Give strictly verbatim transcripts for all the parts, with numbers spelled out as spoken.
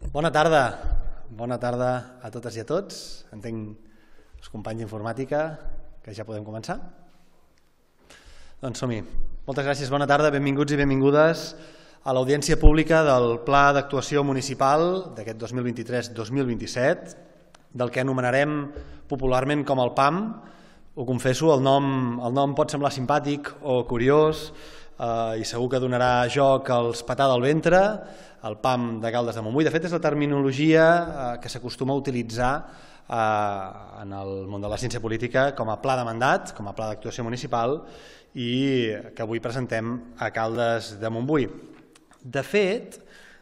Bona tarda, bona tarda a totes i a tots. Entenc els companys d'informàtica que ja podem començar. Doncs som-hi. Moltes gràcies, bona tarda, benvinguts i benvingudes a l'audiència pública del Pla d'Actuació Municipal d'aquest dos mil vint-i-tres dos mil vint-i-set, del que anomenarem popularment com el P A M. Ho confesso, el nom, el nom pot semblar simpàtic o curiós eh, i segur que donarà joc als patar del ventre, el P A M de Caldes de Montbui. De fet, és la terminologia eh, que s'acostuma a utilitzar eh, en el món de la ciència política com a pla de mandat, com a pla d'actuació municipal, i que avui presentem a Caldes de Montbui. De fet,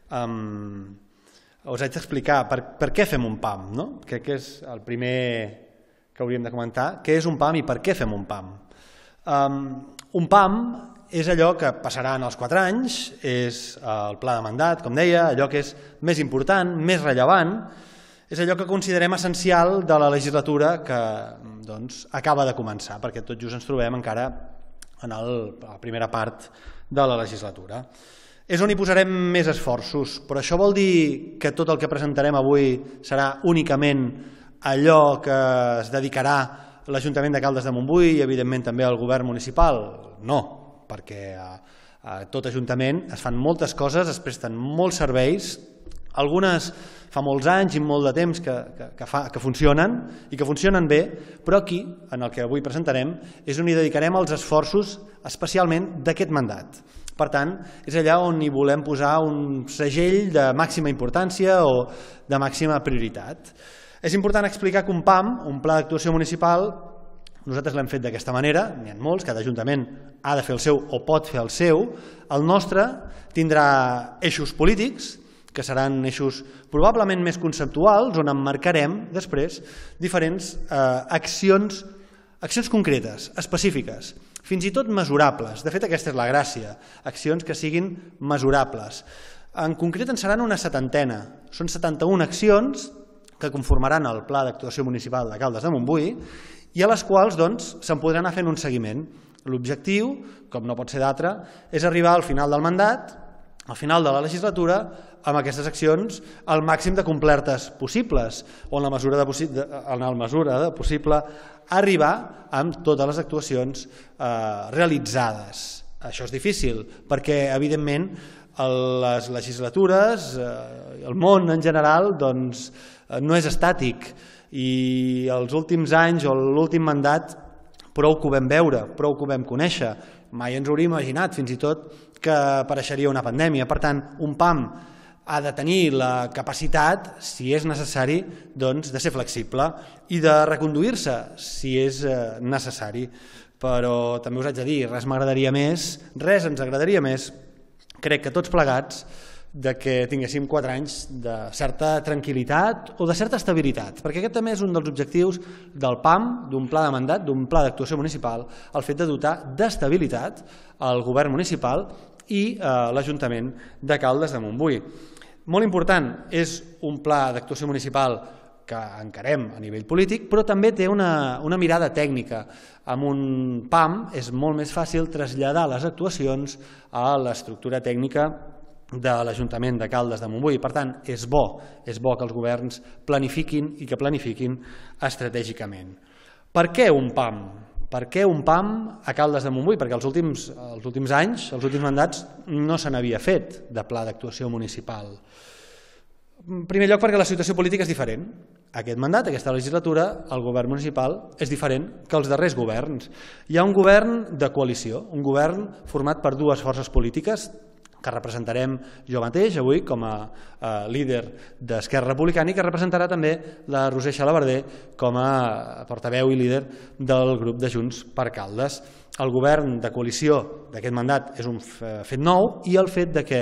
eh, us haig d'explicar per, per què fem un P A M, no? Crec que és el primer que hauríem de comentar. Què és un P A M i per què fem un P A M? Um, un P A M és allò que passarà en els quatre anys, és el pla de mandat, com deia, allò que és més important, més rellevant, és allò que considerem essencial de la legislatura que doncs, acaba de començar, perquè tot just ens trobem encara en el, la primera part de la legislatura. És on hi posarem més esforços, però això vol dir que tot el que presentarem avui serà únicament allò que es dedicarà l'Ajuntament de Caldes de Montbui i evidentment també el govern municipal? No, perquè a tot Ajuntament es fan moltes coses, es presten molts serveis, algunes fa molts anys i molt de temps que, que, que, fa, que funcionen i que funcionen bé, però aquí, en el que avui presentarem, és on hi dedicarem els esforços especialment d'aquest mandat. Per tant, és allà on hi volem posar un segell de màxima importància o de màxima prioritat. És important explicar que un P A M, un pla d'actuació municipal, nosaltres l'hem fet d'aquesta manera, n'hi ha molts, cada ajuntament ha de fer el seu o pot fer el seu. El nostre tindrà eixos polítics, que seran eixos probablement més conceptuals, on emmarcarem després diferents eh, accions, accions concretes, específiques, fins i tot mesurables. De fet, aquesta és la gràcia, accions que siguin mesurables. En concret en seran una setantena, són setanta-una accions que conformaran el Pla d'Actuació Municipal de Caldes de Montbui i a les quals doncs, se'n podrà anar fent un seguiment. L'objectiu, com no pot ser d'altre, és arribar al final del mandat, al final de la legislatura, amb aquestes accions al màxim de complertes possibles, o en la mesura de, possi en la mesura de possible arribar amb totes les actuacions eh, realitzades. Això és difícil, perquè evidentment les legislatures, eh, el món en general, doncs, no és estàtic i els últims anys o l'últim mandat prou que ho vam veure, prou que ho vam conèixer. Mai ens hauríem imaginat fins i tot que apareixeria una pandèmia. Per tant, un P A M ha de tenir la capacitat, si és necessari, doncs, de ser flexible i de reconduir-se si és necessari. Però també us haig de dir, res m'agradaria més, res ens agradaria més, crec que tots plegats, de que tinguéssim quatre anys de certa tranquil·litat o de certa estabilitat, perquè aquest també és un dels objectius del P A M, d'un pla de mandat, d'un pla d'actuació municipal, el fet de dotar d'estabilitat al govern municipal i a l'Ajuntament de Caldes de Montbui. Molt important, és un pla d'actuació municipal que encarem a nivell polític, però també té una, una mirada tècnica. Amb un P A M és molt més fàcil traslladar les actuacions a l'estructura tècnica de l'Ajuntament de Caldes de Montbui. Per tant, és bo, és bo que els governs planifiquin i que planifiquin estratègicament. Per què un P A M? Per què un P A M a Caldes de Montbui? Perquè els últims, els últims anys, els últims mandats, no se n'havia fet de pla d'actuació municipal. En primer lloc, perquè la situació política és diferent. Aquest mandat, aquesta legislatura, el govern municipal és diferent que els darrers governs. Hi ha un govern de coalició, un govern format per dues forces polítiques que representarem jo mateix avui com a líder d'Esquerra Republicana i que representarà també la Roser Xalabarder com a portaveu i líder del grup de Junts per Caldes. El govern de coalició d'aquest mandat és un fet nou i el fet que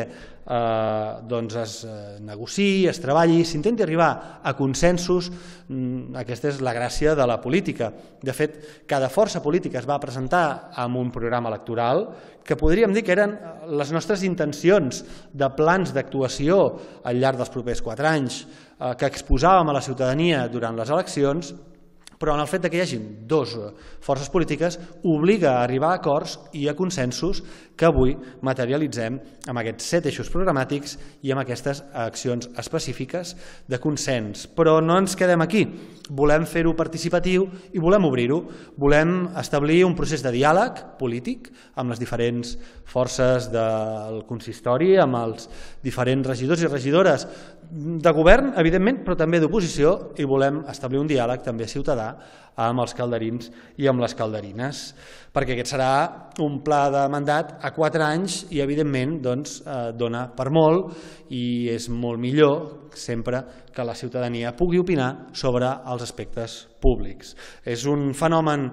es negociï, es treballi, s'intenti arribar a consensos, aquesta és la gràcia de la política. De fet, cada força política es va presentar amb un programa electoral que podríem dir que eren les nostres intencions de plans d'actuació al llarg dels propers quatre anys que exposàvem a la ciutadania durant les eleccions però en el fet que hi hagi dues forces polítiques obliga a arribar a acords i a consensos que avui materialitzem amb aquests set eixos programàtics i amb aquestes accions específiques de consens. Però no ens quedem aquí, volem fer-ho participatiu i volem obrir-ho, volem establir un procés de diàleg polític amb les diferents forces del consistori, amb els diferents regidors i regidores de govern, evidentment, però també d'oposició, i volem establir un diàleg també ciutadà amb els calderins i amb les calderines, perquè aquest serà un pla de mandat a quatre anys i, evidentment, dona per molt i és molt millor sempre que la ciutadania pugui opinar sobre els aspectes públics. És un fenomen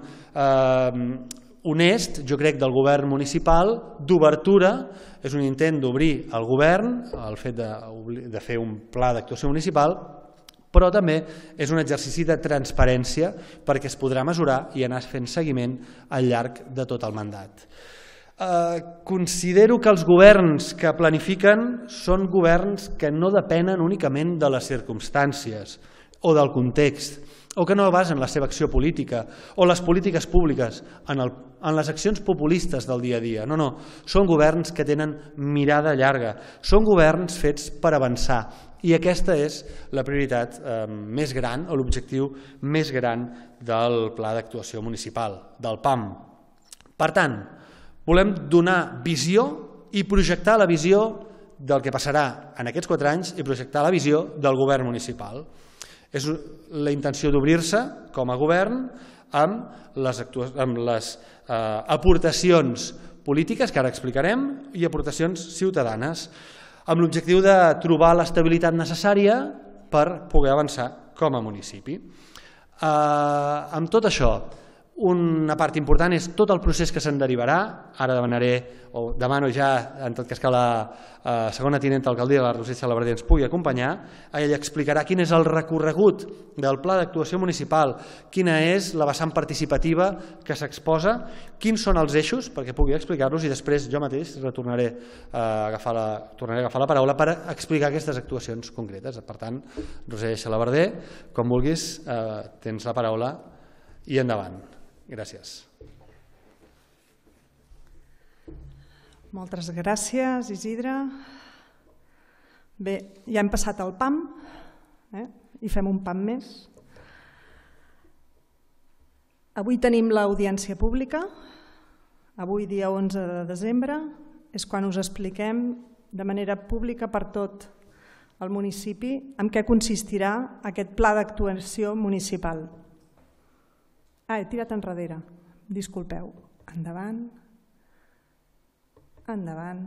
honest, jo crec, del govern municipal, d'obertura, és un intent d'obrir el govern, el fet de fer un pla d'actuació municipal, però també és un exercici de transparència perquè es podrà mesurar i anar fent seguiment al llarg de tot el mandat. Considero que els governs que planifiquen són governs que no depenen únicament de les circumstàncies o del context, o que no basen la seva acció política o les polítiques públiques en les accions populistes del dia a dia. No, no, són governs que tenen mirada llarga, són governs fets per avançar i aquesta és la prioritat més gran o l'objectiu més gran del Pla d'Actuació Municipal, del P A M. Per tant, volem donar visió i projectar la visió del que passarà en aquests quatre anys i projectar la visió del govern municipal. És la intenció d'obrir-se com a govern amb les aportacions polítiques, que ara explicarem, i aportacions ciutadanes, amb l'objectiu de trobar l'estabilitat necessària per poder avançar com a municipi. Amb tot això, una part important és tot el procés que se'n derivarà. Ara demanaré, o demano ja, en tot cas que la segona tinenta d'alcaldia, la Roser Salaverder, ens pugui acompanyar. Ella explicarà quin és el recorregut del Pla d'Actuació Municipal, quina és la vessant participativa que s'exposa, quins són els eixos, perquè pugui explicar-los, i després jo mateix retornaré a agafar la paraula per explicar aquestes actuacions concretes. Per tant, Roser Salaverder, com vulguis, tens la paraula i endavant. Gràcies. Moltes gràcies, Isidre. Bé, ja hem passat el P A M i fem un P A M més. Avui tenim l'audiència pública. Avui, dia onze de desembre, és quan us expliquem de manera pública per tot el municipi en què consistirà aquest pla d'actuació municipal. Ah, he tirat enrere. Disculpeu. Endavant. Endavant.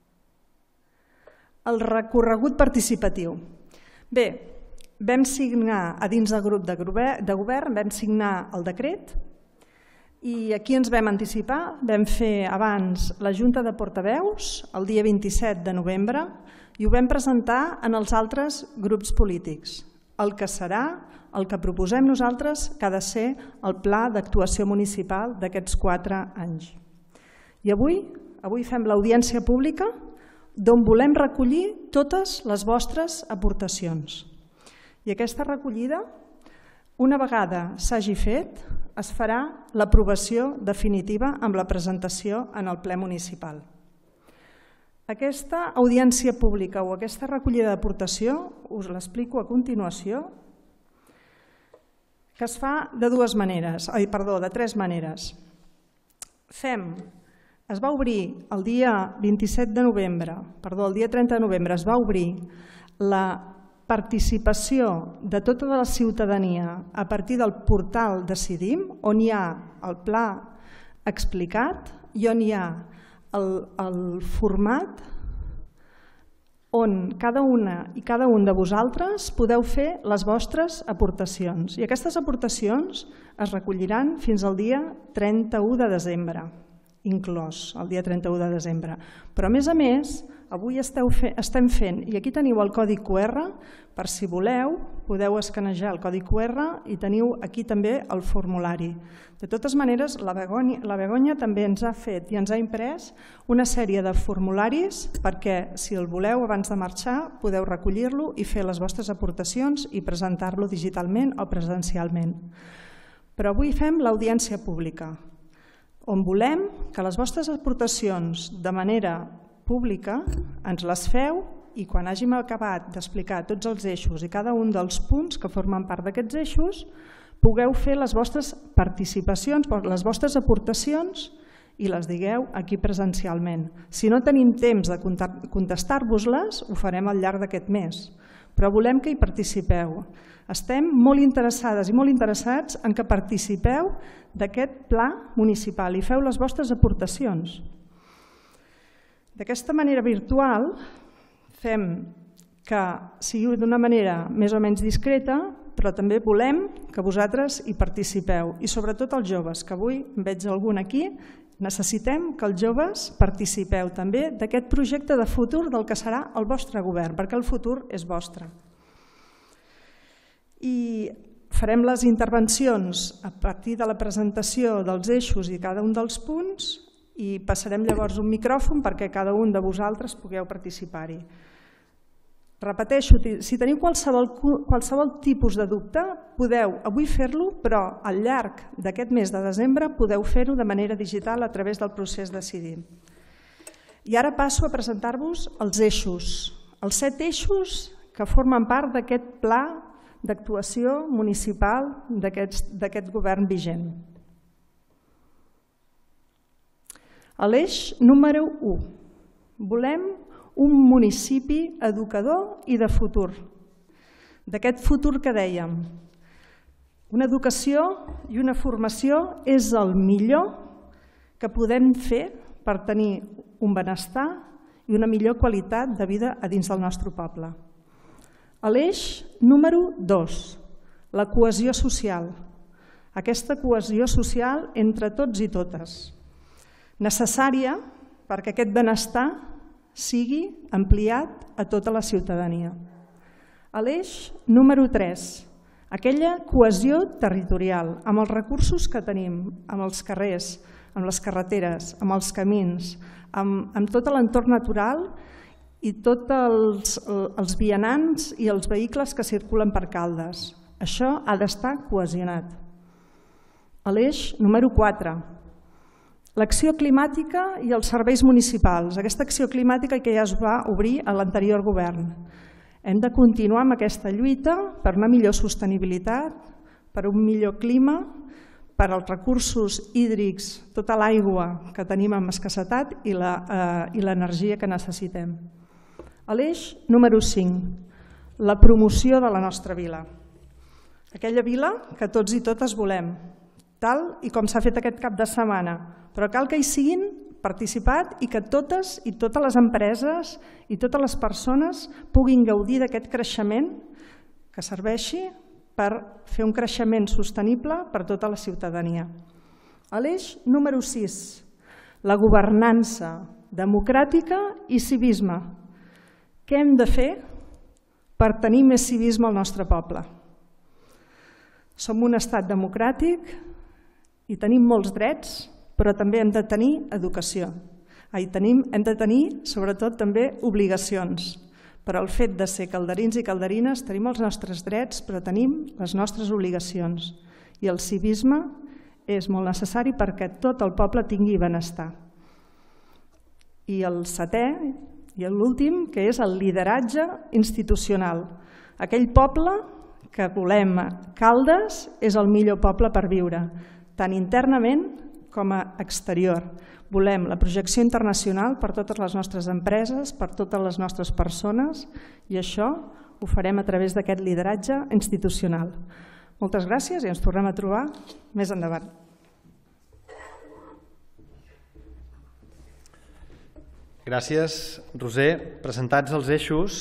El recorregut participatiu. Bé, vam signar a dins del grup de govern, vam signar el decret i aquí ens vam anticipar, vam fer abans la Junta de Portaveus el dia vint-i-set de novembre i ho vam presentar en els altres grups polítics. El que serà, el que proposem nosaltres, que ha de ser el pla d'actuació municipal d'aquests quatre anys. I avui, avui fem l'audiència pública d'on volem recollir totes les vostres aportacions. I aquesta recollida, una vegada s'hagi fet, es farà l'aprovació definitiva amb la presentació en el ple municipal. Aquesta audiència pública o aquesta recollida d'aportació, us l'explico a continuació, que es fa de dues maneres, ai, perdó, de tres maneres. Fem, es va obrir el dia vint-i-set de novembre, perdó, el dia trenta de novembre es va obrir la participació de tota la ciutadania a partir del portal Decidim, on hi ha el pla explicat i on hi ha el format on cada una i cada un de vosaltres podeu fer les vostres aportacions. I aquestes aportacions es recolliran fins al dia trenta-u de desembre, inclòs el dia trenta-u de desembre. Però a més a més, avui estem fent, i aquí teniu el codi Q R, per si voleu, podeu escanejar el codi Q R i teniu aquí també el formulari. De totes maneres, la Begoña també ens ha fet i ens ha imprès una sèrie de formularis perquè, si el voleu abans de marxar, podeu recollir-lo i fer les vostres aportacions i presentar-lo digitalment o presencialment. Però avui fem l'audiència pública, on volem que les vostres aportacions de manera pública ens les feu i quan hàgim acabat d'explicar tots els eixos i cada un dels punts que formen part d'aquests eixos, pugueu fer les vostres participacions, les vostres aportacions i les digueu aquí presencialment. Si no tenim temps de contestar-vos-les, ho farem al llarg d'aquest mes, però volem que hi participeu. Estem molt interessades i molt interessats en que participeu d'aquest pla municipal i feu les vostres aportacions. D'aquesta manera virtual fem que sigui d'una manera més o menys discreta, però també volem que vosaltres hi participeu i sobretot els joves, que avui en veig algun aquí, necessitem que els joves participeu també d'aquest projecte de futur del que serà el vostre govern, perquè el futur és vostre. I farem les intervencions a partir de la presentació dels eixos i cada un dels punts i passarem llavors un micròfon perquè cada un de vosaltres pugueu participar-hi. Repeteixo, si teniu qualsevol, qualsevol tipus de dubte, podeu avui fer-lo, però al llarg d'aquest mes de desembre podeu fer-ho de manera digital a través del procés Decidir. I ara passo a presentar-vos els eixos, els set eixos que formen part d'aquest pla d'actuació municipal d'aquest govern vigent. L'eix número u. Volem un municipi educador i de futur. D'aquest futur que dèiem, una educació i una formació és el millor que podem fer per tenir un benestar i una millor qualitat de vida a dins del nostre poble. L'eix número dos, la cohesió social. Aquesta cohesió social entre tots i totes, necessària perquè aquest benestar sigui ampliat a tota la ciutadania. L'eix número tres, aquella cohesió territorial, amb els recursos que tenim, amb els carrers, amb les carreteres, amb els camins, amb tot l'entorn natural i tots els, els vianants i els vehicles que circulen per Caldes. Això ha d'estar cohesionat. L'eix número quatre, l'acció climàtica i els serveis municipals. Aquesta acció climàtica que ja es va obrir a l'anterior govern. Hem de continuar amb aquesta lluita per una millor sostenibilitat, per un millor clima, per als recursos hídrics, tota l'aigua que tenim en escassetat i l'energia que necessitem. L'eix número cinc, la promoció de la nostra vila. Aquella vila que tots i totes volem, tal i com s'ha fet aquest cap de setmana, però cal que hi siguin participat i que totes i totes les empreses i totes les persones puguin gaudir d'aquest creixement que serveixi per fer un creixement sostenible per tota la ciutadania. L'eix número sis, la governança democràtica i civisme. Què hem de fer per tenir més civisme al nostre poble? Som un estat democràtic i tenim molts drets, però també hem de tenir educació. Hem de tenir, sobretot, també obligacions. Però el fet de ser calderins i calderines tenim els nostres drets, però tenim les nostres obligacions. I el civisme és molt necessari perquè tot el poble tingui benestar. I el setè, i l'últim, que és el lideratge institucional. Aquell poble que volem Caldes és el millor poble per viure, tant internament com a exterior. Volem la projecció internacional per totes les nostres empreses, per totes les nostres persones, i això ho farem a través d'aquest lideratge institucional. Moltes gràcies i ens tornem a trobar més endavant. Gràcies, Roser. Presentats els eixos,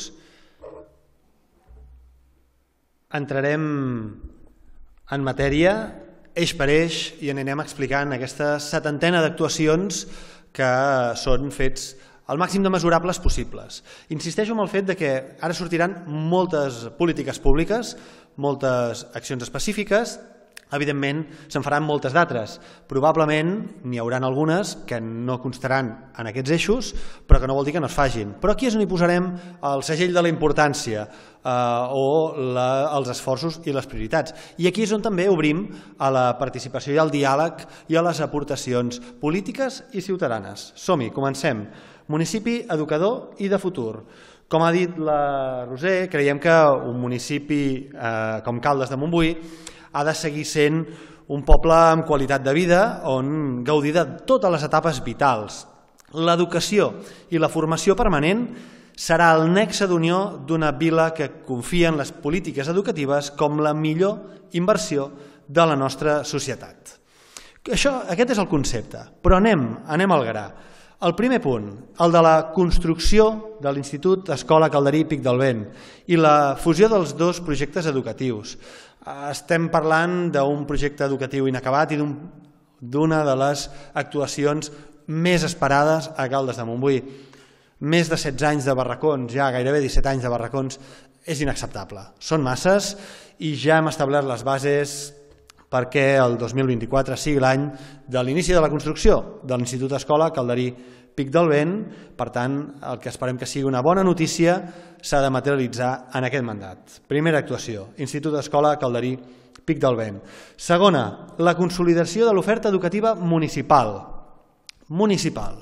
entrarem en matèria, eix per eix, i anirem explicant aquesta setantena d'actuacions que són fets al màxim de mesurables possibles. Insisteixo en el fet que ara sortiran moltes polítiques públiques, moltes accions específiques, Evidentment, se'n faran moltes d'altres. Probablement n'hi haurà algunes que no constaran en aquests eixos, però que no vol dir que no es fagin. Però aquí és on hi posarem el segell de la importància eh, o la, els esforços i les prioritats. I aquí és on també obrim a la participació i al diàleg i a les aportacions polítiques i ciutadanes. Som-hi, comencem. Municipi educador i de futur. Com ha dit la Roser, creiem que un municipi eh, com Caldes de Montbui ha de seguir sent un poble amb qualitat de vida on gaudir de totes les etapes vitals. L'educació i la formació permanent serà el nexe d'unió d'una vila que confia en les polítiques educatives com la millor inversió de la nostra societat. Això, aquest és el concepte, però anem, anem al gra. El primer punt, el de la construcció de l'Institut Escola Calderí Pic del Vent i la fusió dels dos projectes educatius. Estem parlant d'un projecte educatiu inacabat i d'una de les actuacions més esperades a Caldes de Montbui. Més de setze anys de barracons, ja gairebé disset anys de barracons, és inacceptable. Són masses i ja hem establert les bases perquè el dos mil vint-i-quatre sigui l'any de l'inici de la construcció de l'Institut Escola Calderí Pic del Vent. Per tant, el que esperem que sigui una bona notícia s'ha de materialitzar en aquest mandat. Primera actuació, Institut Escola Calderí Pic del Vent. Segona, la consolidació de l'oferta educativa municipal. Municipal.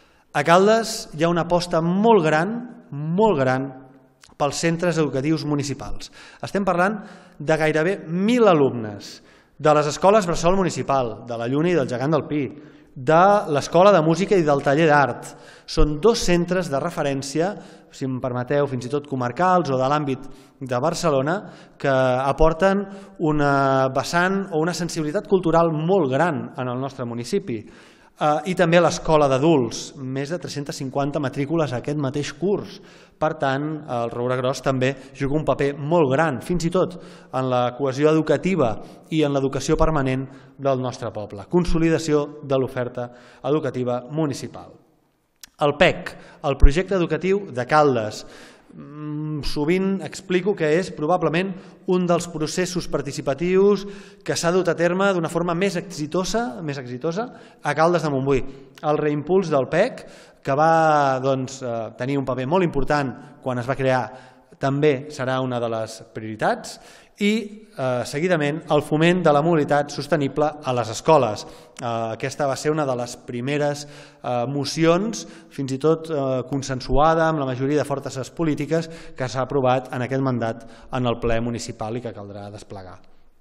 A Caldes hi ha una aposta molt gran, molt gran, pels centres educatius municipals. Estem parlant de gairebé mil alumnes de les escoles bressol municipal, de la Lluna i del Gegant del Pi, de l'Escola de Música i del Taller d'Art. Són dos centres de referència, si em permeteu, fins i tot comarcals o de l'àmbit de Barcelona, que aporten una vessant o una sensibilitat cultural molt gran en el nostre municipi. I també l'Escola d'Adults, més de tres-centes cinquanta matrícules a aquest mateix curs. Per tant, el Roure Gros també juga un paper molt gran, fins i tot en la cohesió educativa i en l'educació permanent del nostre poble. Consolidació de l'oferta educativa municipal. El P E C, el projecte educatiu de Caldes. Sovint explico que és probablement un dels processos participatius que s'ha dut a terme d'una forma més exitosa, més exitosa a Caldes de Montbui. El reimpuls del P E C, que va doncs, tenir un paper molt important quan es va crear, també serà una de les prioritats, i eh, seguidament el foment de la mobilitat sostenible a les escoles. Eh, aquesta va ser una de les primeres eh, mocions, fins i tot eh, consensuada amb la majoria de forces polítiques, que s'ha aprovat en aquest mandat en el ple municipal i que caldrà desplegar.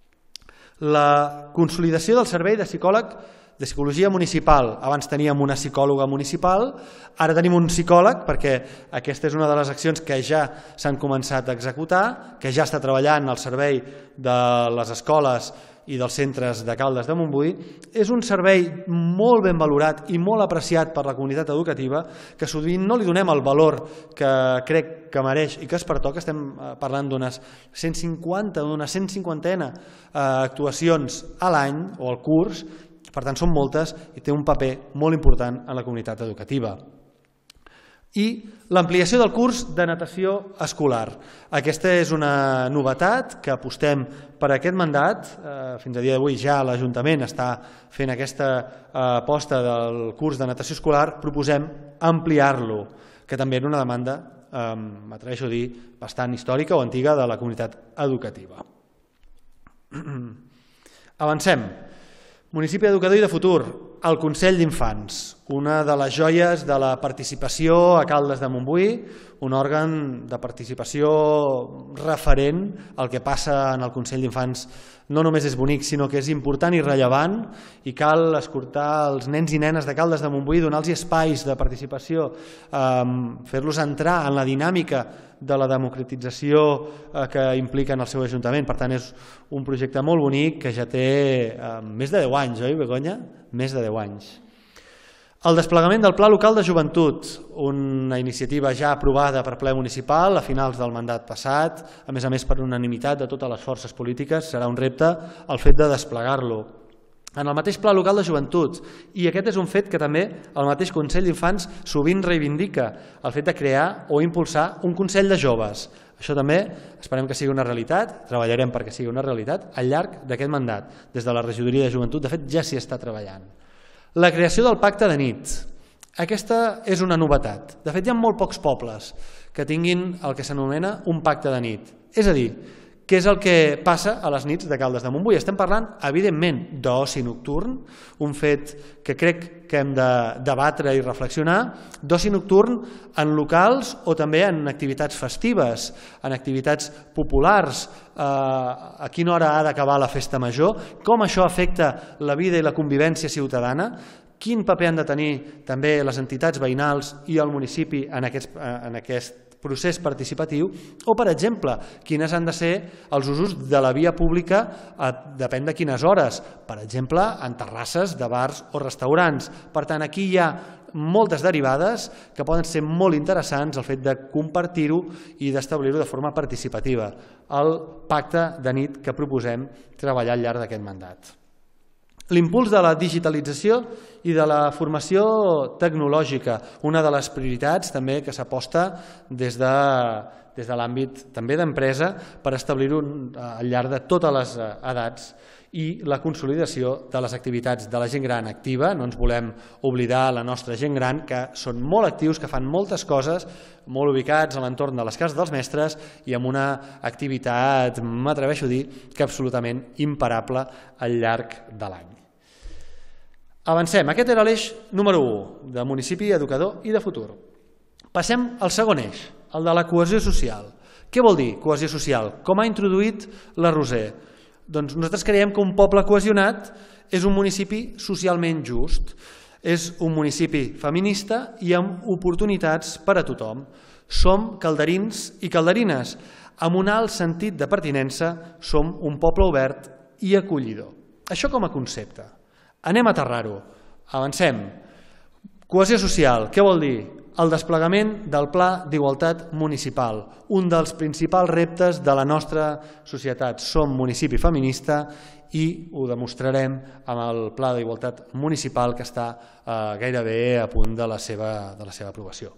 La consolidació del servei de psicòleg de psicologia municipal. Abans teníem una psicòloga municipal, ara tenim un psicòleg, perquè aquesta és una de les accions que ja s'han començat a executar, que ja està treballant al servei de les escoles i dels centres de Caldes de Montbui. És un servei molt ben valorat i molt apreciat per la comunitat educativa, que sovint no li donem el valor que crec que mereix i que es pertoca. Estem parlant d'unes cent cinquanta, d'una cent cinquantena actuacions a l'any o al curs. Per tant, són moltes i té un paper molt important en la comunitat educativa. I l'ampliació del curs de natació escolar. Aquesta és una novetat que apostem per aquest mandat. Fins a dia d'avui ja l'Ajuntament està fent aquesta aposta del curs de natació escolar. Proposem ampliar-lo, que també era una demanda, m'atreveixo a dir, bastant històrica o antiga de la comunitat educativa. Avancem. Municipi educador i de futur, el Consell d'Infants, una de les joies de la participació a Caldes de Montbui, un òrgan de participació referent. El que passa en el Consell d'Infants no només és bonic, sinó que és important i rellevant, i cal escoltar els nens i nenes de Caldes de Montbui, donar-los espais de participació, fer-los entrar en la dinàmica de la democratització que implica en el seu ajuntament. Per tant, és un projecte molt bonic que ja té més de deu anys, oi, Begoña? Més de deu anys. El desplegament del Pla Local de Joventut, una iniciativa ja aprovada per ple municipal a finals del mandat passat, a més a més per unanimitat de totes les forces polítiques. Serà un repte el fet de desplegar-lo. En el mateix Pla Local de Joventut, i aquest és un fet que també el mateix Consell d'Infants sovint reivindica, el fet de crear o impulsar un Consell de Joves. Això també esperem que sigui una realitat, treballarem perquè sigui una realitat al llarg d'aquest mandat. Des de la regidoria de joventut, de fet, ja s'hi està treballant. La creació del pacte de nit. Aquesta és una novetat. De fet, hi ha molt pocs pobles que tinguin el que s'anomena un pacte de nit. És a dir, què és el que passa a les nits de Caldes de Montbui? Estem parlant, evidentment, d'oci nocturn, un fet que crec que hem de debatre i reflexionar, d'oci nocturn en locals o també en activitats festives, en activitats populars, eh, a quina hora ha d'acabar la festa major, com això afecta la vida i la convivència ciutadana, quin paper han de tenir també les entitats veïnals i el municipi en aquest, en aquest procés participatiu, o, per exemple, quines han de ser els usos de la via pública, depèn de quines hores, per exemple, en terrasses de bars o restaurants. Per tant, aquí hi ha moltes derivades que poden ser molt interessants el fet de compartir-ho i d'establir-ho de forma participativa. El pacte de nit que proposem treballar al llarg d'aquest mandat. L'impuls de la digitalització i de la formació tecnològica, una de les prioritats també que s'aposta des de, des de l'àmbit també d'empresa per establir-ho al llarg de totes les edats, i la consolidació de les activitats de la gent gran activa. No ens volem oblidar la nostra gent gran, que són molt actius, que fan moltes coses, molt ubicats a l'entorn de les cases dels mestres i amb una activitat, m'atreveixo a dir, que absolutament imparable al llarg de l'any. Avancem. Aquest era l'eix número u, de municipi, educador i de futur. Passem al segon eix, el de la cohesió social. Què vol dir cohesió social? Com ha introduït la Roser? Doncs nosaltres creiem que un poble cohesionat és un municipi socialment just, és un municipi feminista i amb oportunitats per a tothom. Som calderins i calderines. Amb un alt sentit de pertinença som un poble obert i acollidor. Això com a concepte. Anem a aterrar-ho. Avancem. Cohesió social, què vol dir? El desplegament del Pla d'Igualtat Municipal, un dels principals reptes de la nostra societat. Som municipi feminista i ho demostrarem amb el Pla d'Igualtat Municipal que està eh, gairebé a punt de la seva, de la seva aprovació.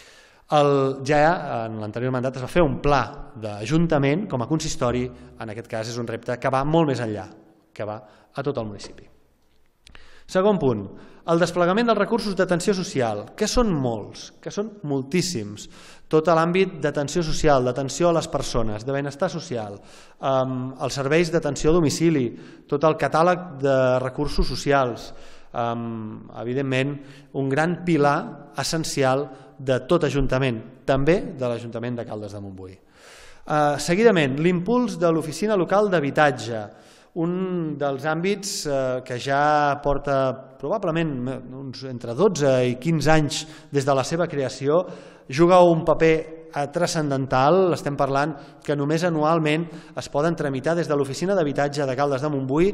El, ja en l'anterior mandat es va fer un pla d'ajuntament com a consistori, en aquest cas és un repte que va molt més enllà, que va a tot el municipi. Segon punt, el desplegament dels recursos d'atenció social, que són molts, que són moltíssims. Tot l'àmbit d'atenció social, d'atenció a les persones, de benestar social, els serveis d'atenció a domicili, tot el catàleg de recursos socials, evidentment un gran pilar essencial de tot ajuntament, també de l'Ajuntament de Caldes de Montbui. Seguidament, l'impuls de l'oficina local d'habitatge, un dels àmbits que ja porta probablement entre dotze i quinze anys des de la seva creació, juga un paper transcendental. Estem parlant que només anualment es poden tramitar des de l'oficina d'habitatge de Caldes de Montbui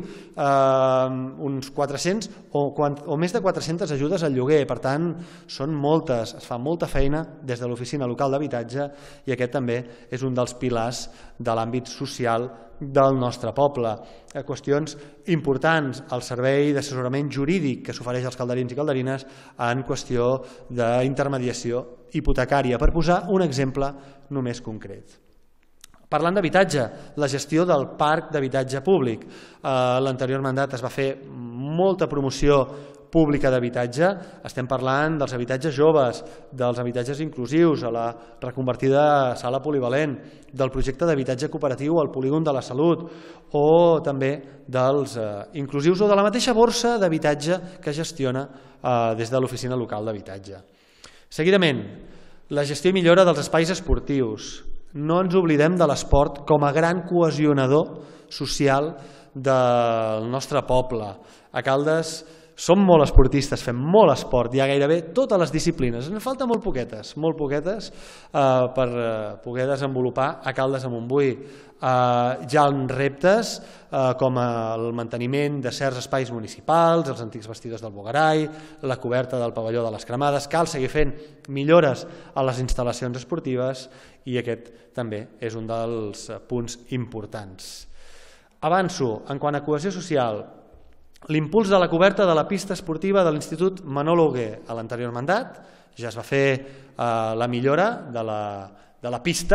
uns quatre-cents o més de quatre-centes ajudes al lloguer. Per tant, són moltes, es fa molta feina des de l'oficina local d'habitatge i aquest també és un dels pilars de l'àmbit social del nostre poble. Qüestions importants, el servei d'assessorament jurídic que s'ofereix als calderins i calderines en qüestió d'intermediació hipotecària, per posar un exemple només concret. Parlant d'habitatge, la gestió del parc d'habitatge públic. L'anterior mandat es va fer molta promoció pública d'habitatge, estem parlant dels habitatges joves, dels habitatges inclusius, a la reconvertida sala polivalent, del projecte d'habitatge cooperatiu al polígon de la Salut, o també dels inclusius o de la mateixa borsa d'habitatge que gestiona des de l'oficina local d'habitatge. Seguidament, la gestió i millora dels espais esportius. No ens oblidem de l'esport com a gran cohesionador social del nostre poble. A Caldes som molt esportistes, fem molt esport, hi ha gairebé totes les disciplines, ens falta molt poquetes, molt poquetes per poder desenvolupar a Caldes de Montbui. Hi ha reptes com el manteniment de certs espais municipals, els antics vestidors del Bogarai, la coberta del pavelló de les Cremades, cal seguir fent millores a les instal·lacions esportives i aquest també és un dels punts importants. Avanço, en quant a cohesió social, l'impuls de la coberta de la pista esportiva de l'Institut Manolo Hugué a l'anterior mandat, ja es va fer la millora de la pista,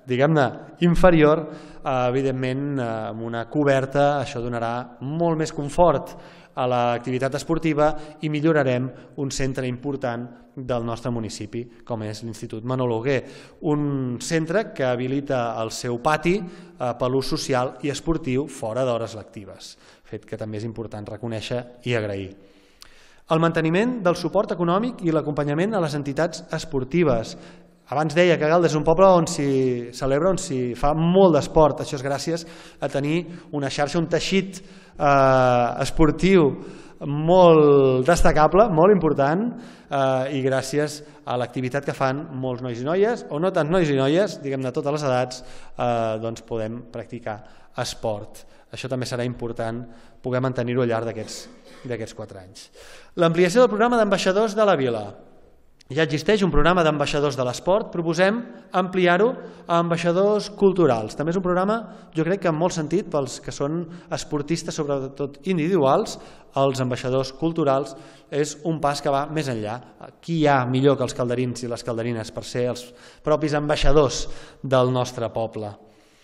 diguem-ne, inferior, evidentment, amb una coberta, això donarà molt més confort a l'activitat esportiva i millorarem un centre important del nostre municipi, com és l'Institut Manol Oguer, un centre que habilita el seu pati per l'ús social i esportiu fora d'hores lectives, fet que també és important reconèixer i agrair. El manteniment del suport econòmic i l'acompanyament a les entitats esportives. Abans deia que Galdes és un poble on s'hi celebra, on s'hi fa molt d'esport. Això és gràcies a tenir una xarxa, un teixit eh, esportiu molt destacable, molt important, eh, i gràcies a l'activitat que fan molts nois i noies, o no tants nois i noies, diguem de totes les edats, eh, doncs podem practicar esport. Això també serà important poder mantenir-ho al llarg d'aquests quatre anys. L'ampliació del programa d'ambaixadors de la vila. Ja existeix un programa d'ambaixadors de l'esport, proposem ampliar-ho a ambaixadors culturals. També és un programa, jo crec que en molt sentit, pels que són esportistes, sobretot individuals, els ambaixadors culturals és un pas que va més enllà. Qui hi ha millor que els calderins i les calderines per ser els propis ambaixadors del nostre poble?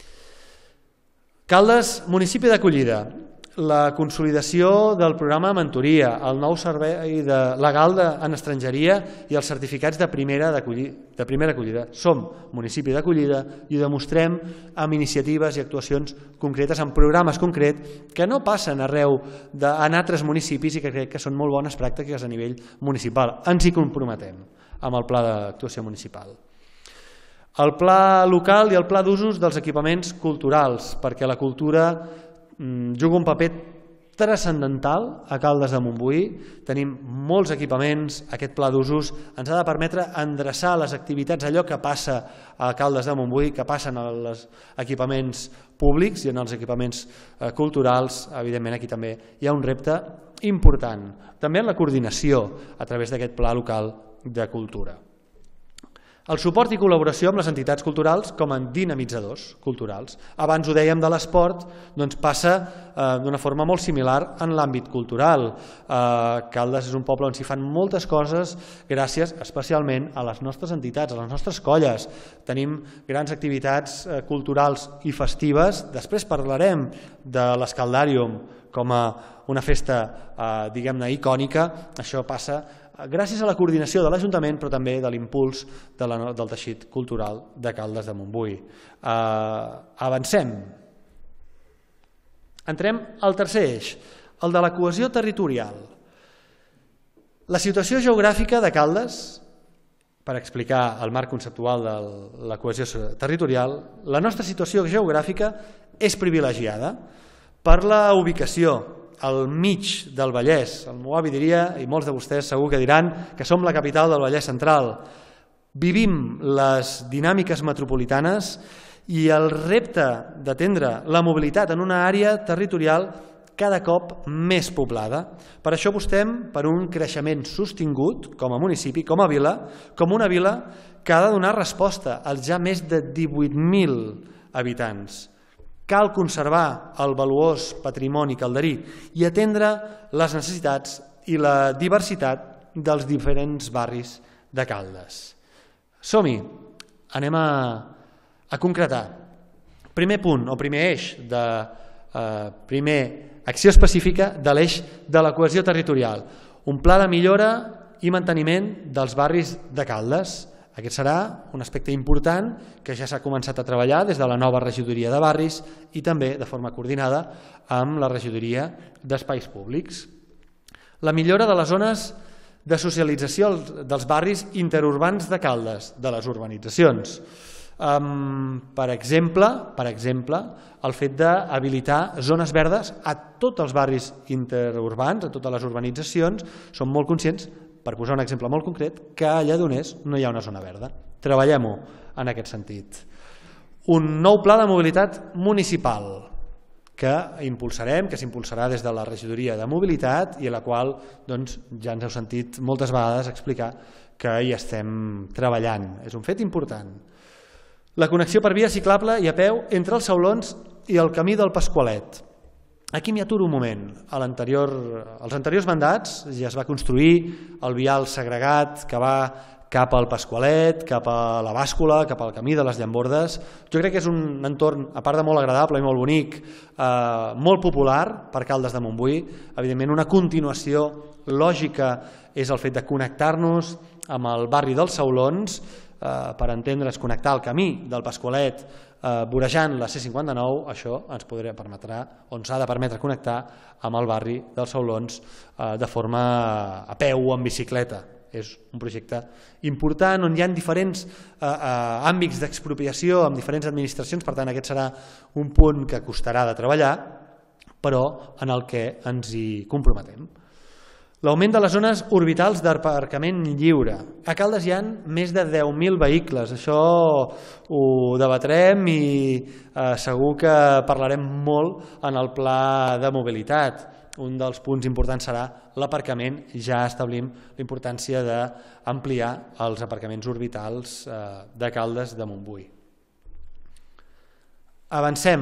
Caldes, municipi d'acollida. La consolidació del programa de mentoria, el nou servei legal en estrangeria i els certificats de primera acollida. Som municipi d'acollida i ho demostrem amb iniciatives i actuacions concretes, amb programes concrets que no passen arreu en altres municipis i que crec que són molt bones pràctiques a nivell municipal. Ens hi comprometem amb el pla d'actuació municipal. El pla local i el pla d'usos dels equipaments culturals, perquè la cultura juga un paper transcendental a Caldes de Montbui. Tenim molts equipaments, aquest pla d'usos ens ha de permetre endreçar les activitats, allò que passa a Caldes de Montbui, que passen als equipaments públics i en els equipaments culturals. Evidentment aquí també hi ha un repte important, també en la coordinació a través d'aquest pla local de cultura. El suport i col·laboració amb les entitats culturals com a dinamitzadors culturals. Abans ho dèiem de l'esport, doncs passa d'una forma molt similar en l'àmbit cultural. Caldes és un poble on s'hi fan moltes coses gràcies especialment a les nostres entitats, a les nostres colles. Tenim grans activitats culturals i festives. Després parlarem de l'Escaldàrium com a una festa, diguem-ne, icònica. Això passa gràcies a la coordinació de l'Ajuntament, però també de l'impuls del teixit cultural de Caldes de Montbui. Avancem. Entrem al tercer eix, el de la cohesió territorial. La situació geogràfica de Caldes, per explicar el marc conceptual de la cohesió territorial, la nostra situació geogràfica és privilegiada per la ubicació al mig del Vallès. El meu avi diria, i molts de vostès segur que diran, que som la capital del Vallès Central. Vivim les dinàmiques metropolitanes i el repte d'atendre la mobilitat en una àrea territorial cada cop més poblada. Per això apostem per un creixement sostingut com a municipi, com a vila, com una vila que ha de donar resposta als ja més de divuit mil habitants. Cal conservar el valuós patrimoni calderí i atendre les necessitats i la diversitat dels diferents barris de Caldes. Som-hi, anem a, a concretar. Primer punt o primer eix, de, eh, primer acció específica de l'eix de la cohesió territorial. Un pla de millora i manteniment dels barris de Caldes. Aquest serà un aspecte important que ja s'ha començat a treballar des de la nova regidoria de barris i també de forma coordinada amb la regidoria d'espais públics. La millora de les zones de socialització dels barris interurbans de Caldes, de les urbanitzacions. Per exemple, per exemple, el fet d'habilitar zones verdes a tots els barris interurbans, a totes les urbanitzacions. Som molt conscients, per posar un exemple molt concret, que a Lledoners no hi ha una zona verda. Treballem-ho en aquest sentit. Un nou pla de mobilitat municipal que impulsarem, que s'impulsarà des de la regidoria de mobilitat i a la qual doncs, ja ens heu sentit moltes vegades explicar que hi estem treballant. És un fet important. La connexió per via ciclable i a peu entre els Saulons i el camí del Pasqualet. Aquí m'hi aturo un moment. Als anteriors mandats ja es va construir el vial segregat que va cap al Pasqualet, cap a la Bàscula, cap al camí de les Llambordes. Jo crec que és un entorn, a part de molt agradable i molt bonic, eh, molt popular per Caldes de Montbui. Evidentment, una continuació lògica és el fet de connectar-nos amb el barri dels Saulons, eh, per entendre's, connectar el camí del Pasqualet eh, vorejant la C cinquanta-nou. Això ens podria permetre, o ens ha de permetre connectar amb el barri dels Saulons eh, de forma a peu o en bicicleta. És un projecte important on hi ha diferents eh, eh, àmbits d'expropiació amb diferents administracions, per tant aquest serà un punt que costarà de treballar, però en el que ens hi comprometem. L'augment de les zones orbitals d'aparcament lliure. A Caldes hi ha més de deu mil vehicles, això ho debatrem i eh, segur que parlarem molt en el pla de mobilitat. Un dels punts importants serà l'aparcament. Ja establim la importància d'ampliar els aparcaments orbitals de Caldes de Montbui. Avancem.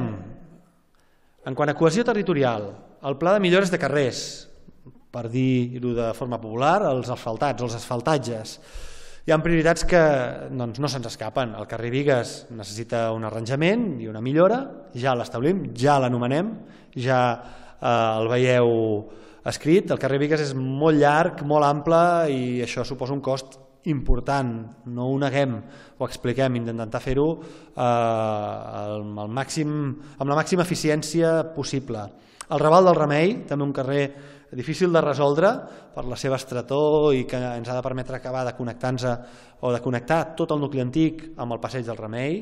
En quant a cohesió territorial, el pla de millores de carrers, per dir-ho de forma popular, els asfaltats, els asfaltatges. Hi ha prioritats que doncs, no se'ns escapen. El carrer Bigues necessita un arranjament i una millora, ja l'establim, ja l'anomenem, ja el veieu escrit. El carrer Bigues és molt llarg, molt ample i això suposa un cost important. No ho neguem, ho expliquem, intentar fer-ho amb la màxima eficiència possible. El Raval del Remei, també un carrer difícil de resoldre per la seva estretor i que ens ha de permetre acabar de connectar-nos o de connectar tot el nucli antic amb el passeig del Remei.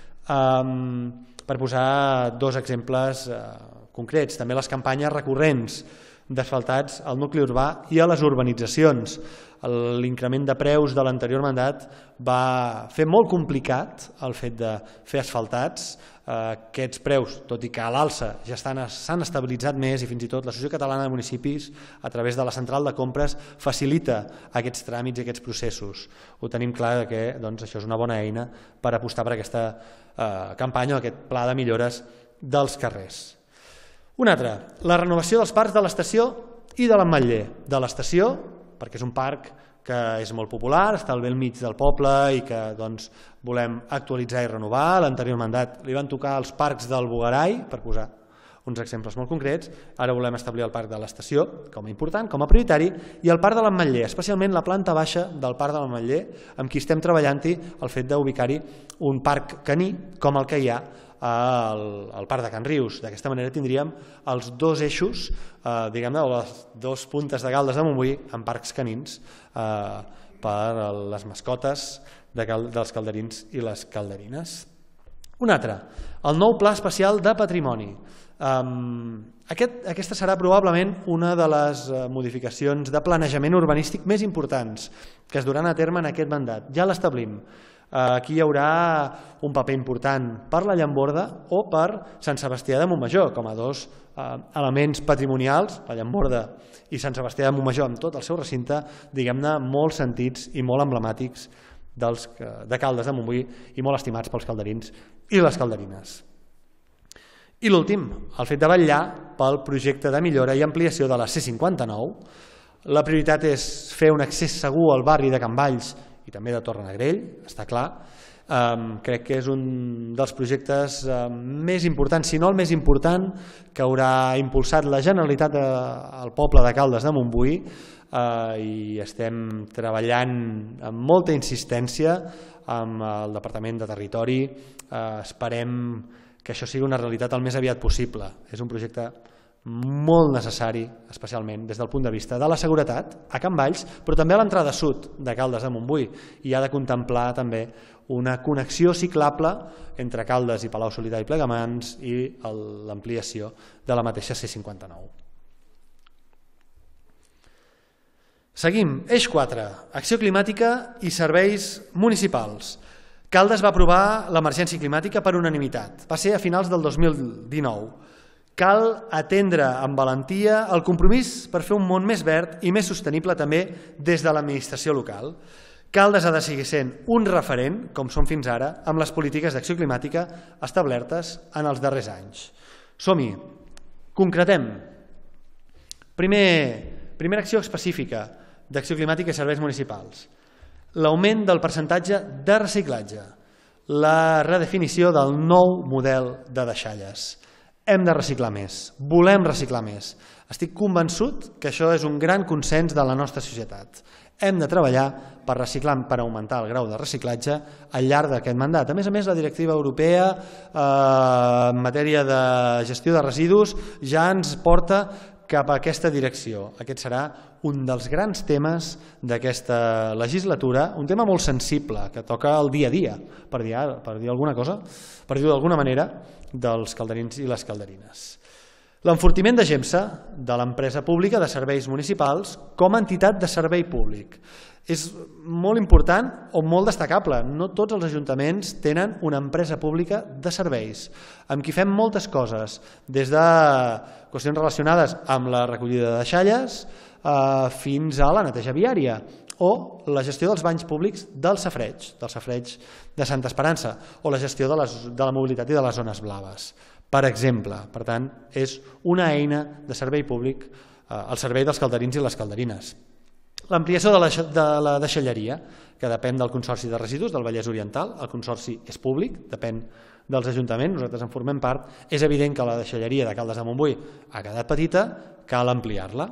Per posar dos exemples concrets, també les campanyes recurrents d'asfaltats al nucli urbà i a les urbanitzacions. L'increment de preus de l'anterior mandat va fer molt complicat el fet de fer asfaltats. Aquests preus, tot i que a l'alça ja s'han estabilitzat més i fins i tot l'Associació Catalana de Municipis, a través de la central de compres, facilita aquests tràmits i aquests processos. Ho tenim clar que això és una bona eina per apostar per aquesta campanya o aquest pla de millores dels carrers. Un altre, la renovació dels parcs de l'estació i de l'Ametller. De l'estació, perquè és un parc que és molt popular, està al bell mig del poble i que volem actualitzar i renovar. L'anterior mandat li van tocar els parcs del Bugarai, per posar uns exemples molt concrets. Ara volem establir el parc de l'estació com a important, com a prioritari, i el parc de l'Ametller, especialment la planta baixa del parc de l'Ametller, amb qui estem treballant-hi el fet d'ubicar-hi un parc caní com el que hi ha al Parc de Can Rius. D'aquesta manera tindríem els dos eixos, diguem-ne, o les dues puntes de Caldes de Montbui amb parcs canins per les mascotes dels calderins i les calderines. Un altre, el nou Pla Especial de Patrimoni. Aquesta serà probablement una de les modificacions de planejament urbanístic més importants que es duran a terme en aquest mandat. Ja l'establim. Aquí hi haurà un paper important per la Llamborda o per Sant Sebastià de Montmajor, com a dos elements patrimonials, la Llamborda i Sant Sebastià de Montmajor amb tot el seu recinte, diguem-ne, molt sentits i molt emblemàtics de Caldes de Montbui i molt estimats pels calderins i les calderines. I l'últim, el fet de vetllar pel projecte de millora i ampliació de la C cinquanta-nou. La prioritat és fer un accés segur al barri de Can Valls i també de Torrenegrell, està clar. Crec que és un dels projectes més importants, si no el més important, que haurà impulsat la Generalitat al poble de Caldes de Montbui i estem treballant amb molta insistència amb el Departament de Territori. Esperem que això sigui una realitat el més aviat possible. És un projecte molt necessari, especialment des del punt de vista de la seguretat a Can Valls, però també a l'entrada sud de Caldes de Montbui, i ha de contemplar també una connexió ciclable entre Caldes i Palau-solità i Plegamans i l'ampliació de la mateixa C cinquanta-nou. Seguim. Eix quatre. Acció climàtica i serveis municipals. Caldes va aprovar l'emergència climàtica per unanimitat. Va ser a finals del dos mil dinou. Cal atendre amb valentia el compromís per fer un món més verd i més sostenible també des de l'administració local. Caldes ha de seguir sent un referent, com som fins ara, amb les polítiques d'acció climàtica establertes en els darrers anys. Som-hi, concretem. Primera acció específica d'acció climàtica i serveis municipals. l'augment del percentatge de reciclatge, la redefinició del nou model de deixalles. Hem de reciclar més, volem reciclar més. Estic convençut que això és un gran consens de la nostra societat. Hem de treballar per reciclar, per augmentar el grau de reciclatge al llarg d'aquest mandat. A més a més, la directiva europea eh, en matèria de gestió de residus ja ens porta cap a aquesta direcció. Aquest serà un dels grans temes d'aquesta legislatura, un tema molt sensible, que toca el dia a dia, per dir, per dir alguna cosa, per dir-ho d'alguna manera, dels calderins i les calderines. L'enfortiment de GEMSA, de l'empresa pública de serveis municipals, com a entitat de servei públic. És molt important o molt destacable. No tots els ajuntaments tenen una empresa pública de serveis, amb qui fem moltes coses, des de qüestions relacionades amb la recollida de deixalles eh, fins a la neteja viària o la gestió dels banys públics del safareig, del safareig de Santa Esperança, o la gestió de, les, de la mobilitat i de les zones blaves, per exemple. Per tant, és una eina de servei públic eh, al servei dels calderins i les calderines. L'ampliació de, la, de la deixalleria, que depèn del Consorci de Residus del Vallès Oriental. El Consorci és públic, depèn dels ajuntaments, nosaltres en formem part. És evident que la deixalleria de Caldes de Montbui ha quedat petita, cal ampliar-la.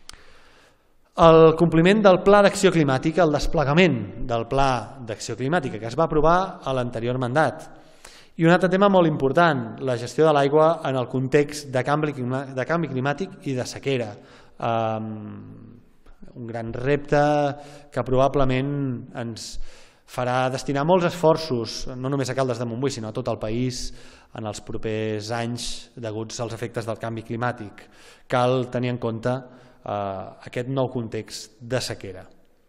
El compliment del Pla d'Acció Climàtica, el desplegament del Pla d'Acció Climàtica, que es va aprovar a l'anterior mandat. I un altre tema molt important, la gestió de l'aigua en el context de canvi, de canvi climàtic i de sequera. Um, un gran repte que probablement ens farà destinar molts esforços, no només a Caldes de Montbui, sinó a tot el país, en els propers anys deguts als efectes del canvi climàtic. Cal tenir en compte eh, aquest nou context de sequera.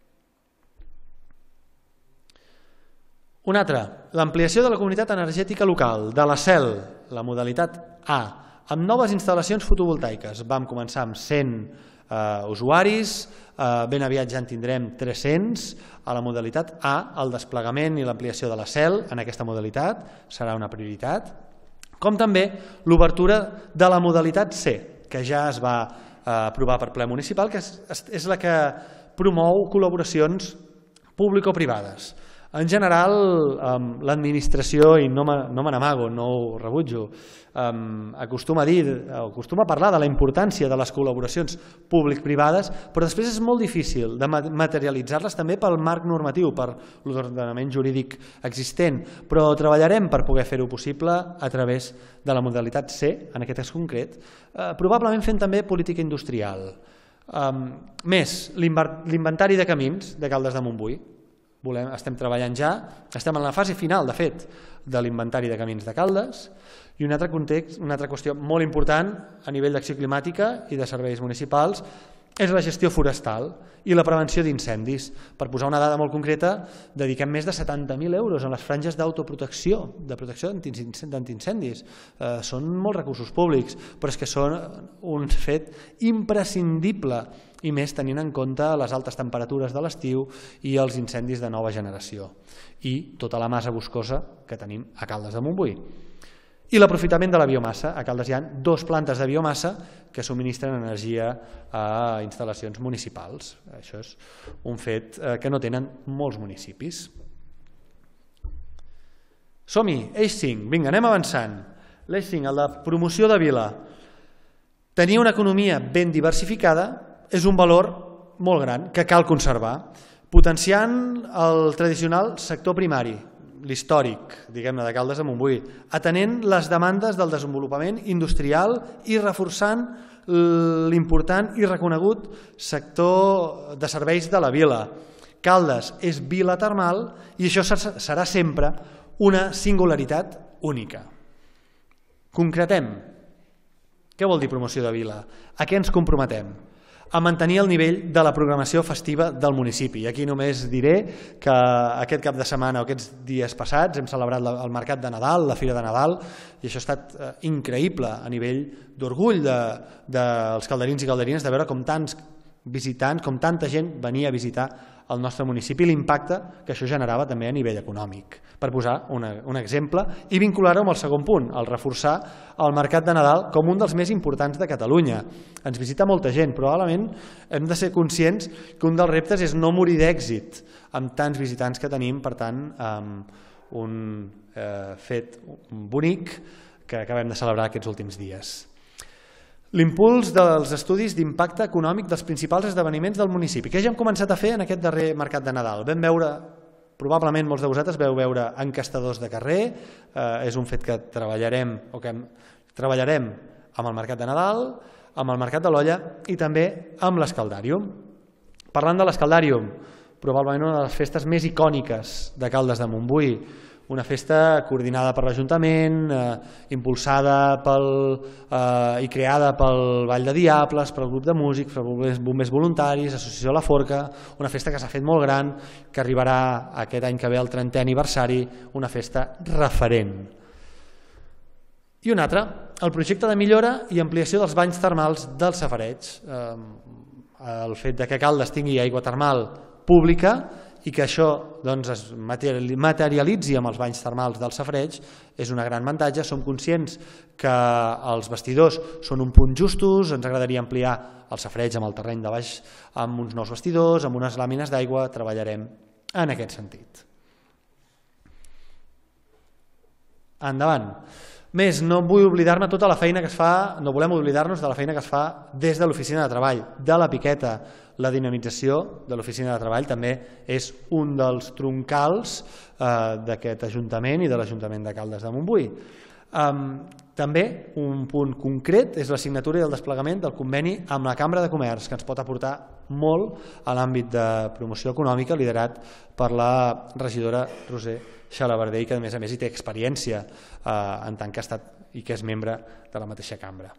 Un altre, l'ampliació de la comunitat energètica local, de la C E L, la modalitat A, amb noves instal·lacions fotovoltaiques. Vam començar amb cent eh, usuaris, eh, ben aviat ja en tindrem tres-cents a la modalitat A. El desplegament i l'ampliació de la C E L en aquesta modalitat serà una prioritat, com també l'obertura de la modalitat C, que ja es va eh, aprovar per ple municipal, que és, és la que promou col·laboracions público-privades. En general, l'administració, i no me n'amago, no ho rebutjo, acostuma a dir, acostuma a parlar de la importància de les col·laboracions públic-privades, però després és molt difícil de materialitzar-les també pel marc normatiu, per l'ordenament jurídic existent, però treballarem per poder fer-ho possible a través de la modalitat C, en aquest cas concret, probablement fent també política industrial. Més, l'inventari de camins de Caldes de Montbui. Volem, estem treballant ja, estem en la fase final, de fet, de l'inventari de camins de Caldes, i un altre context, una altra qüestió molt important a nivell d'acció climàtica i de serveis municipals és la gestió forestal i la prevenció d'incendis. Per posar una dada molt concreta, dediquem més de setanta mil euros a les franges d'autoprotecció, de protecció d'antiincendis. Eh, són molts recursos públics, però és que són un fet imprescindible, i més tenint en compte les altes temperatures de l'estiu i els incendis de nova generació, i tota la massa boscosa que tenim a Caldes de Montbui. I l'aprofitament de la biomassa. A Caldes hi ha dues plantes de biomassa que subministren energia a instal·lacions municipals. Això és un fet que no tenen molts municipis. Som-hi, eix cinc, vinga, anem avançant. L'eix cinc, el de promoció de vila. Tenir una economia ben diversificada és un valor molt gran que cal conservar, potenciant el tradicional sector primari, l'històric, diguem-ne, de Caldes de Montbui, atenent les demandes del desenvolupament industrial i reforçant l'important i reconegut sector de serveis de la vila. Caldes és vila termal i això serà sempre una singularitat única. Concretem. Què vol dir promoció de vila? A què ens comprometem? A mantenir el nivell de la programació festiva del municipi. Aquí només diré que aquest cap de setmana o aquests dies passats hem celebrat el Mercat de Nadal, la Fira de Nadal, i això ha estat increïble a nivell d'orgull dels calderins i calderines de veure com tants visitants, com tanta gent venia a visitar al nostre municipi, l'impacte que això generava també a nivell econòmic. Per posar un exemple i vincular-ho amb el segon punt, el reforçar el Mercat de Nadal com un dels més importants de Catalunya. Ens visita molta gent, probablement hem de ser conscients que un dels reptes és no morir d'èxit amb tants visitants que tenim, per tant, un fet bonic que acabem de celebrar aquests últims dies. L'impuls dels estudis d'impacte econòmic dels principals esdeveniments del municipi, que ja hem començat a fer en aquest darrer Mercat de Nadal. Vam veure, probablement molts de vosaltres veu veure encastadors de carrer, és un fet que treballarem o que treballarem amb el Mercat de Nadal, amb el Mercat de l'Olla i també amb l'Escaldàrium. Parlant de l'Escaldàrium, probablement una de les festes més icòniques de Caldes de Montbui, una festa coordinada per l'Ajuntament, impulsada i creada pel Ball de Diables, pel grup de músics, pels bombers voluntaris, Associació La Forca, una festa que s'ha fet molt gran, que arribarà aquest any que ve al trentè aniversari, una festa referent. I un altre, el projecte de millora i ampliació dels banys termals del Safareig. El fet que Caldes tingui aigua termal pública i que això es materialitzi amb els banys termals del Safareig és una gran avantatge. Som conscients que els vestidors són un punt justos, ens agradaria ampliar el Safareig amb el terreny de baix, amb uns nous vestidors, amb unes làmines d'aigua, treballarem en aquest sentit. Endavant. Més, no vull oblidar-me tota la feina que es fa, no volem oblidar-nos de la feina que es fa des de l'oficina de treball, de la piqueta. La dinamització de l'oficina de treball també és un dels troncals d'aquest Ajuntament i de l'Ajuntament de Caldes de Montbui. També un punt concret és la signatura i el desplegament del conveni amb la Cambra de Comerç, que ens pot aportar molt a l'àmbit de promoció econòmica liderat per la regidora Roser Xalabarder, que a més a més hi té experiència en tant que ha estat i que és membre de la mateixa cambra.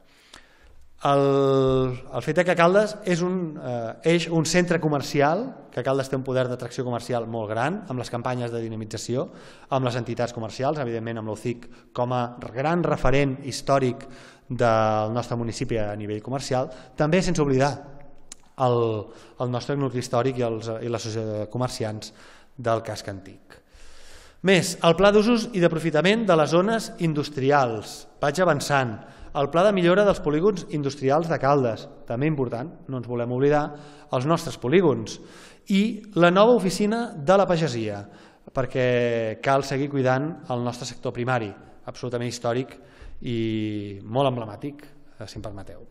El fet que Caldes és un centre comercial, que Caldes té un poder d'atracció comercial molt gran, amb les campanyes de dinamització, amb les entitats comercials, evidentment amb l'O C I C com a gran referent històric del nostre municipi a nivell comercial, també sense oblidar el nostre nucli històric i l'associació de comerciants del casc antic. Més, el pla d'usos i d'aprofitament de les zones industrials. Vaig avançant. El pla de millora dels polígons industrials de Caldes, també important, no ens volem oblidar, els nostres polígons. I la nova oficina de la pagesia, perquè cal seguir cuidant el nostre sector primari, absolutament històric i molt emblemàtic, si em permeteu.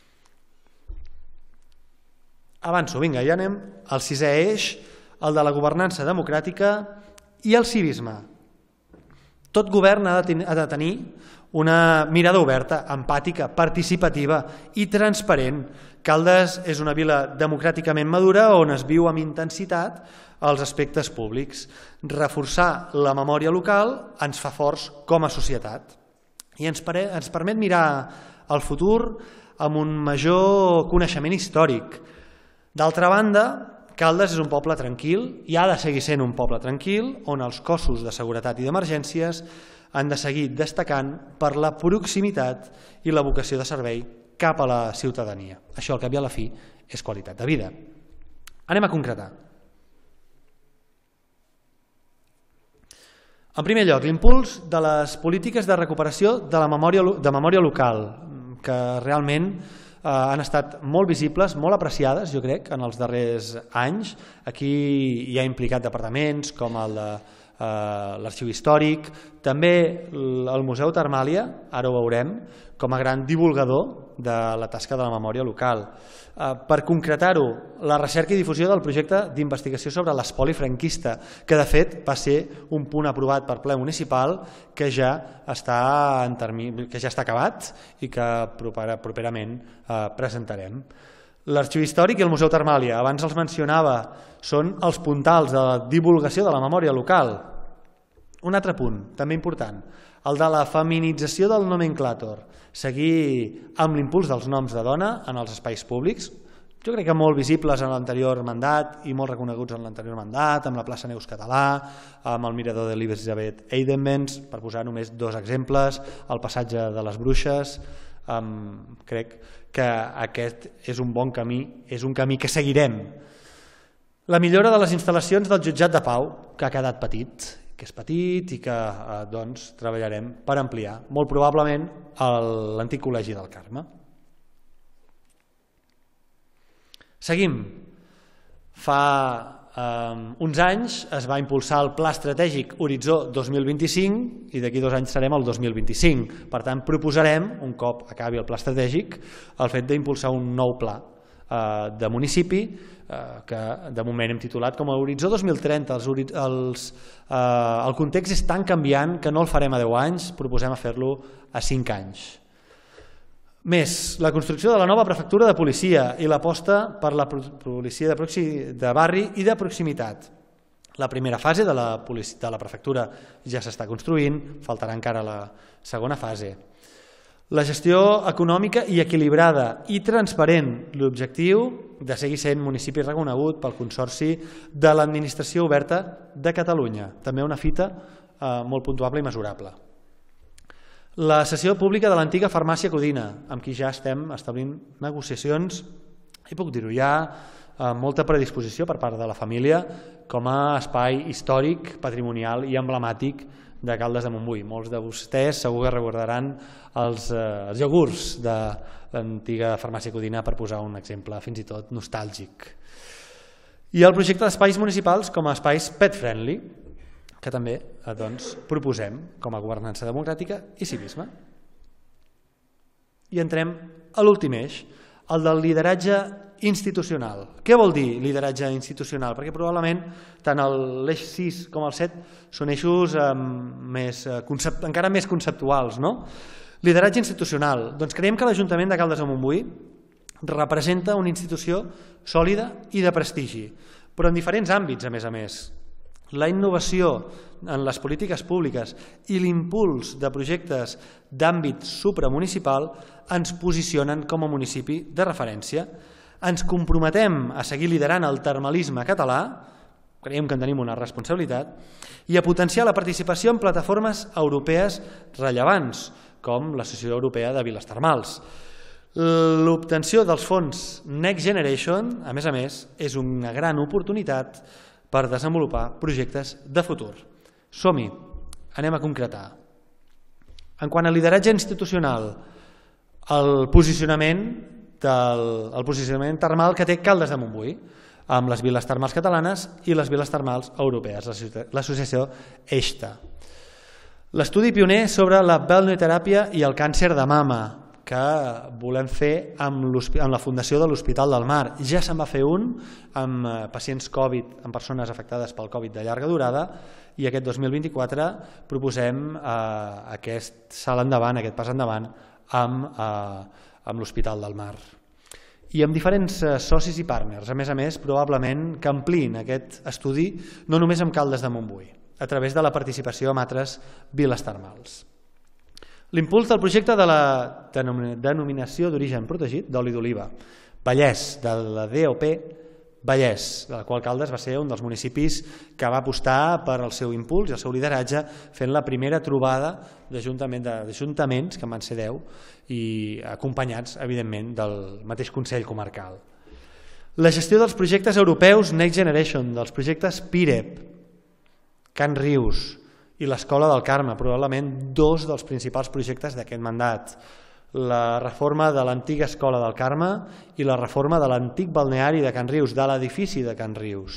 Avanço, vinga, ja anem al sisè eix, el de la governança democràtica i el civisme. Tot govern ha de tenir una mirada oberta, empàtica, participativa i transparent. Caldes és una vila democràticament madura on es viu amb intensitat els aspectes públics. Reforçar la memòria local ens fa forts com a societat i ens permet mirar el futur amb un major coneixement històric. D'altra banda, Caldes és un poble tranquil i ha de seguir sent un poble tranquil on els cossos de seguretat i d'emergències han de seguir destacant per la proximitat i la vocació de servei cap a la ciutadania. Això, al cap i a la fi, és qualitat de vida. Anem a concretar. En primer lloc, l'impuls de les polítiques de recuperació de la memòria local, que realment han estat molt visibles, molt apreciades, jo crec, en els darrers anys. Aquí hi ha implicat departaments com el de l'Arxiu Històric, també el Museu Termàlia, ara ho veurem, com a gran divulgador de la tasca de la memòria local. Per concretar-ho, la recerca i difusió del projecte d'investigació sobre l'espoli franquista, que de fet va ser un punt aprovat per ple municipal que ja està acabat i que properament presentarem. L'Arxiu Històric i el Museu Termàlia, abans els mencionava, són els puntals de la divulgació de la memòria local. Un altre punt, també important, el de la feminització del nomenclàtor, seguir amb l'impuls dels noms de dona en els espais públics, jo crec que molt visibles en l'anterior mandat i molt reconeguts en l'anterior mandat, amb la plaça Neus Català, amb el mirador d'Elisabeth Eidenbenz, per posar només dos exemples, el passatge de les Bruixes. Crec que aquest és un bon camí, és un camí que seguirem. La millora de les instal·lacions del jutjat de pau, que ha quedat petit, que és petit i que eh, doncs, treballarem per ampliar, molt probablement, l'antic col·legi del Carme. Seguim. Fa eh, uns anys es va impulsar el Pla Estratègic Horitzó dos mil vint-i-cinc i d'aquí dos anys serem el dos mil vint-i-cinc. Per tant, proposarem, un cop acabi el Pla Estratègic, el fet d'impulsar un nou pla eh, de municipi que de moment hem titulat com a Horitzó dos mil trenta. Els, els, eh, el context és tan canviant que no el farem a deu anys, proposem a fer-lo a cinc anys. Més, la construcció de la nova prefectura de policia i l'aposta per la policia de, de barri i de proximitat. La primera fase de la, de la prefectura ja s'està construint, faltarà encara la segona fase. La gestió econòmica i equilibrada i transparent, l'objectiu de seguir sent municipi reconegut pel Consorci de l'Administració Oberta de Catalunya. També una fita eh, molt puntuable i mesurable. La cessió pública de l'antiga farmàcia Codina, amb qui ja estem establint negociacions, i puc dir-ho ja, amb molta predisposició per part de la família com a espai històric, patrimonial i emblemàtic de Caldes de Montbui. Molts de vostès segur que recordaran els, eh, els iogurts de l'antiga farmàcia Codina, per posar un exemple fins i tot nostàlgic. I el projecte d'espais municipals com a espais pet-friendly, que també eh, doncs, proposem com a governança democràtica i civisme. I entrem a l'últim eix, el del lideratge institucional. Què vol dir lideratge institucional? Perquè probablement tant l'eix sis com el set són eixos eh, més, eh, concep encara més conceptuals, no? Lideratge institucional. Doncs creiem que l'Ajuntament de Caldes de Montbui representa una institució sòlida i de prestigi, però en diferents àmbits, a més a més. La innovació en les polítiques públiques i l'impuls de projectes d'àmbit supramunicipal ens posicionen com a municipi de referència. Ens comprometem a seguir liderant el termalisme català, creiem que en tenim una responsabilitat, i a potenciar la participació en plataformes europees rellevants, com l'Associació Europea de Viles Termals. L'obtenció dels fons Next Generation, a més a més, és una gran oportunitat per desenvolupar projectes de futur. Som-hi, anem a concretar. En quant al lideratge institucional, el posicionament, del, el posicionament termal que té Caldes de Montbui, amb les viles termals catalanes i les viles termals europees, l'associació EIXTA. L'estudi pioner sobre la balneoteràpia i el càncer de mama, que volem fer amb, amb la Fundació de l'Hospital del Mar. Ja se'n va fer un amb pacients Covid, amb persones afectades pel Covid de llarga durada, i aquest dos mil vint-i-quatre proposem eh, aquest salt endavant, aquest pas endavant amb, eh, amb l'Hospital del Mar. I amb diferents eh, socis i partners, a més a més, probablement que ampliïn aquest estudi no només amb Caldes de Montbui, a través de la participació amb altres viles termals. L'impuls del projecte de la denominació d'origen protegit d'oli d'oliva, Vallès, de la D O P Vallès, de la qual Caldes va ser un dels municipis que va apostar per al seu impuls i el seu lideratge, fent la primera trobada d'ajuntaments, que en van ser deu, i acompanyats, evidentment, del mateix Consell Comarcal. La gestió dels projectes europeus Next Generation, dels projectes PIREP, Can Rius i l'Escola del Carme, probablement dos dels principals projectes d'aquest mandat. La reforma de l'antiga Escola del Carme i la reforma de l'antic balneari de Can Rius, de l'edifici de Can Rius.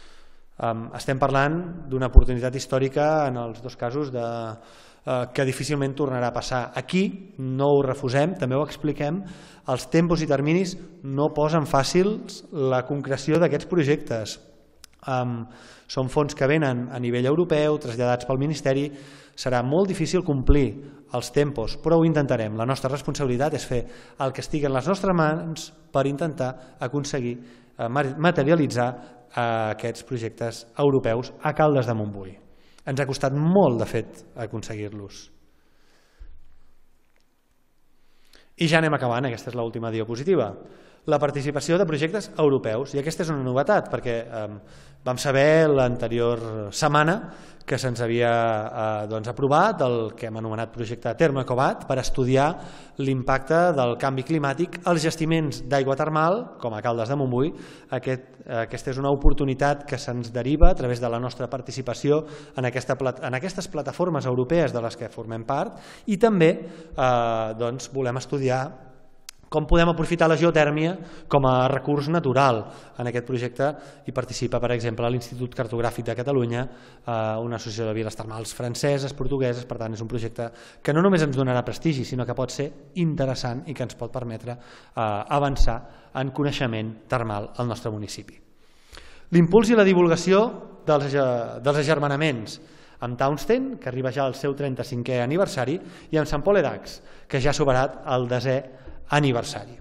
Estem parlant d'una oportunitat històrica en els dos casos de, eh, que difícilment tornarà a passar. Aquí no ho refusem, també ho expliquem, els tempos i terminis no posen fàcils la concreció d'aquests projectes. Um, són fons que venen a nivell europeu, traslladats pel Ministeri, serà molt difícil complir els tempos, però ho intentarem. La nostra responsabilitat és fer el que estigui en les nostres mans per intentar aconseguir eh, materialitzar eh, aquests projectes europeus a Caldes de Montbui. Ens ha costat molt, de fet, aconseguir-los. I ja anem acabant, aquesta és l'última diapositiva. la participació de projectes europeus, i aquesta és una novetat, perquè eh, vam saber l'anterior setmana que se'ns havia eh, doncs, aprovat el que hem anomenat projecte Termoecobat per estudiar l'impacte del canvi climàtic als jaciments d'aigua termal, com a Caldes de Montbui. Aquest, aquesta és una oportunitat que se'ns deriva a través de la nostra participació en, aquesta, en aquestes plataformes europees de les que formem part, i també eh, doncs, volem estudiar com podem aprofitar la geotèrmia com a recurs natural. En aquest projecte hi participa, per exemple, l'Institut Cartogràfic de Catalunya, una associació de viles termals franceses, portugueses. Per tant, és un projecte que no només ens donarà prestigi, sinó que pot ser interessant i que ens pot permetre avançar en coneixement termal al nostre municipi. L'impuls i la divulgació dels agermanaments amb Townsend, que arriba ja al seu trenta-cinquè aniversari, i amb Sant Pol Edax, que ja ha superat el desè aniversari.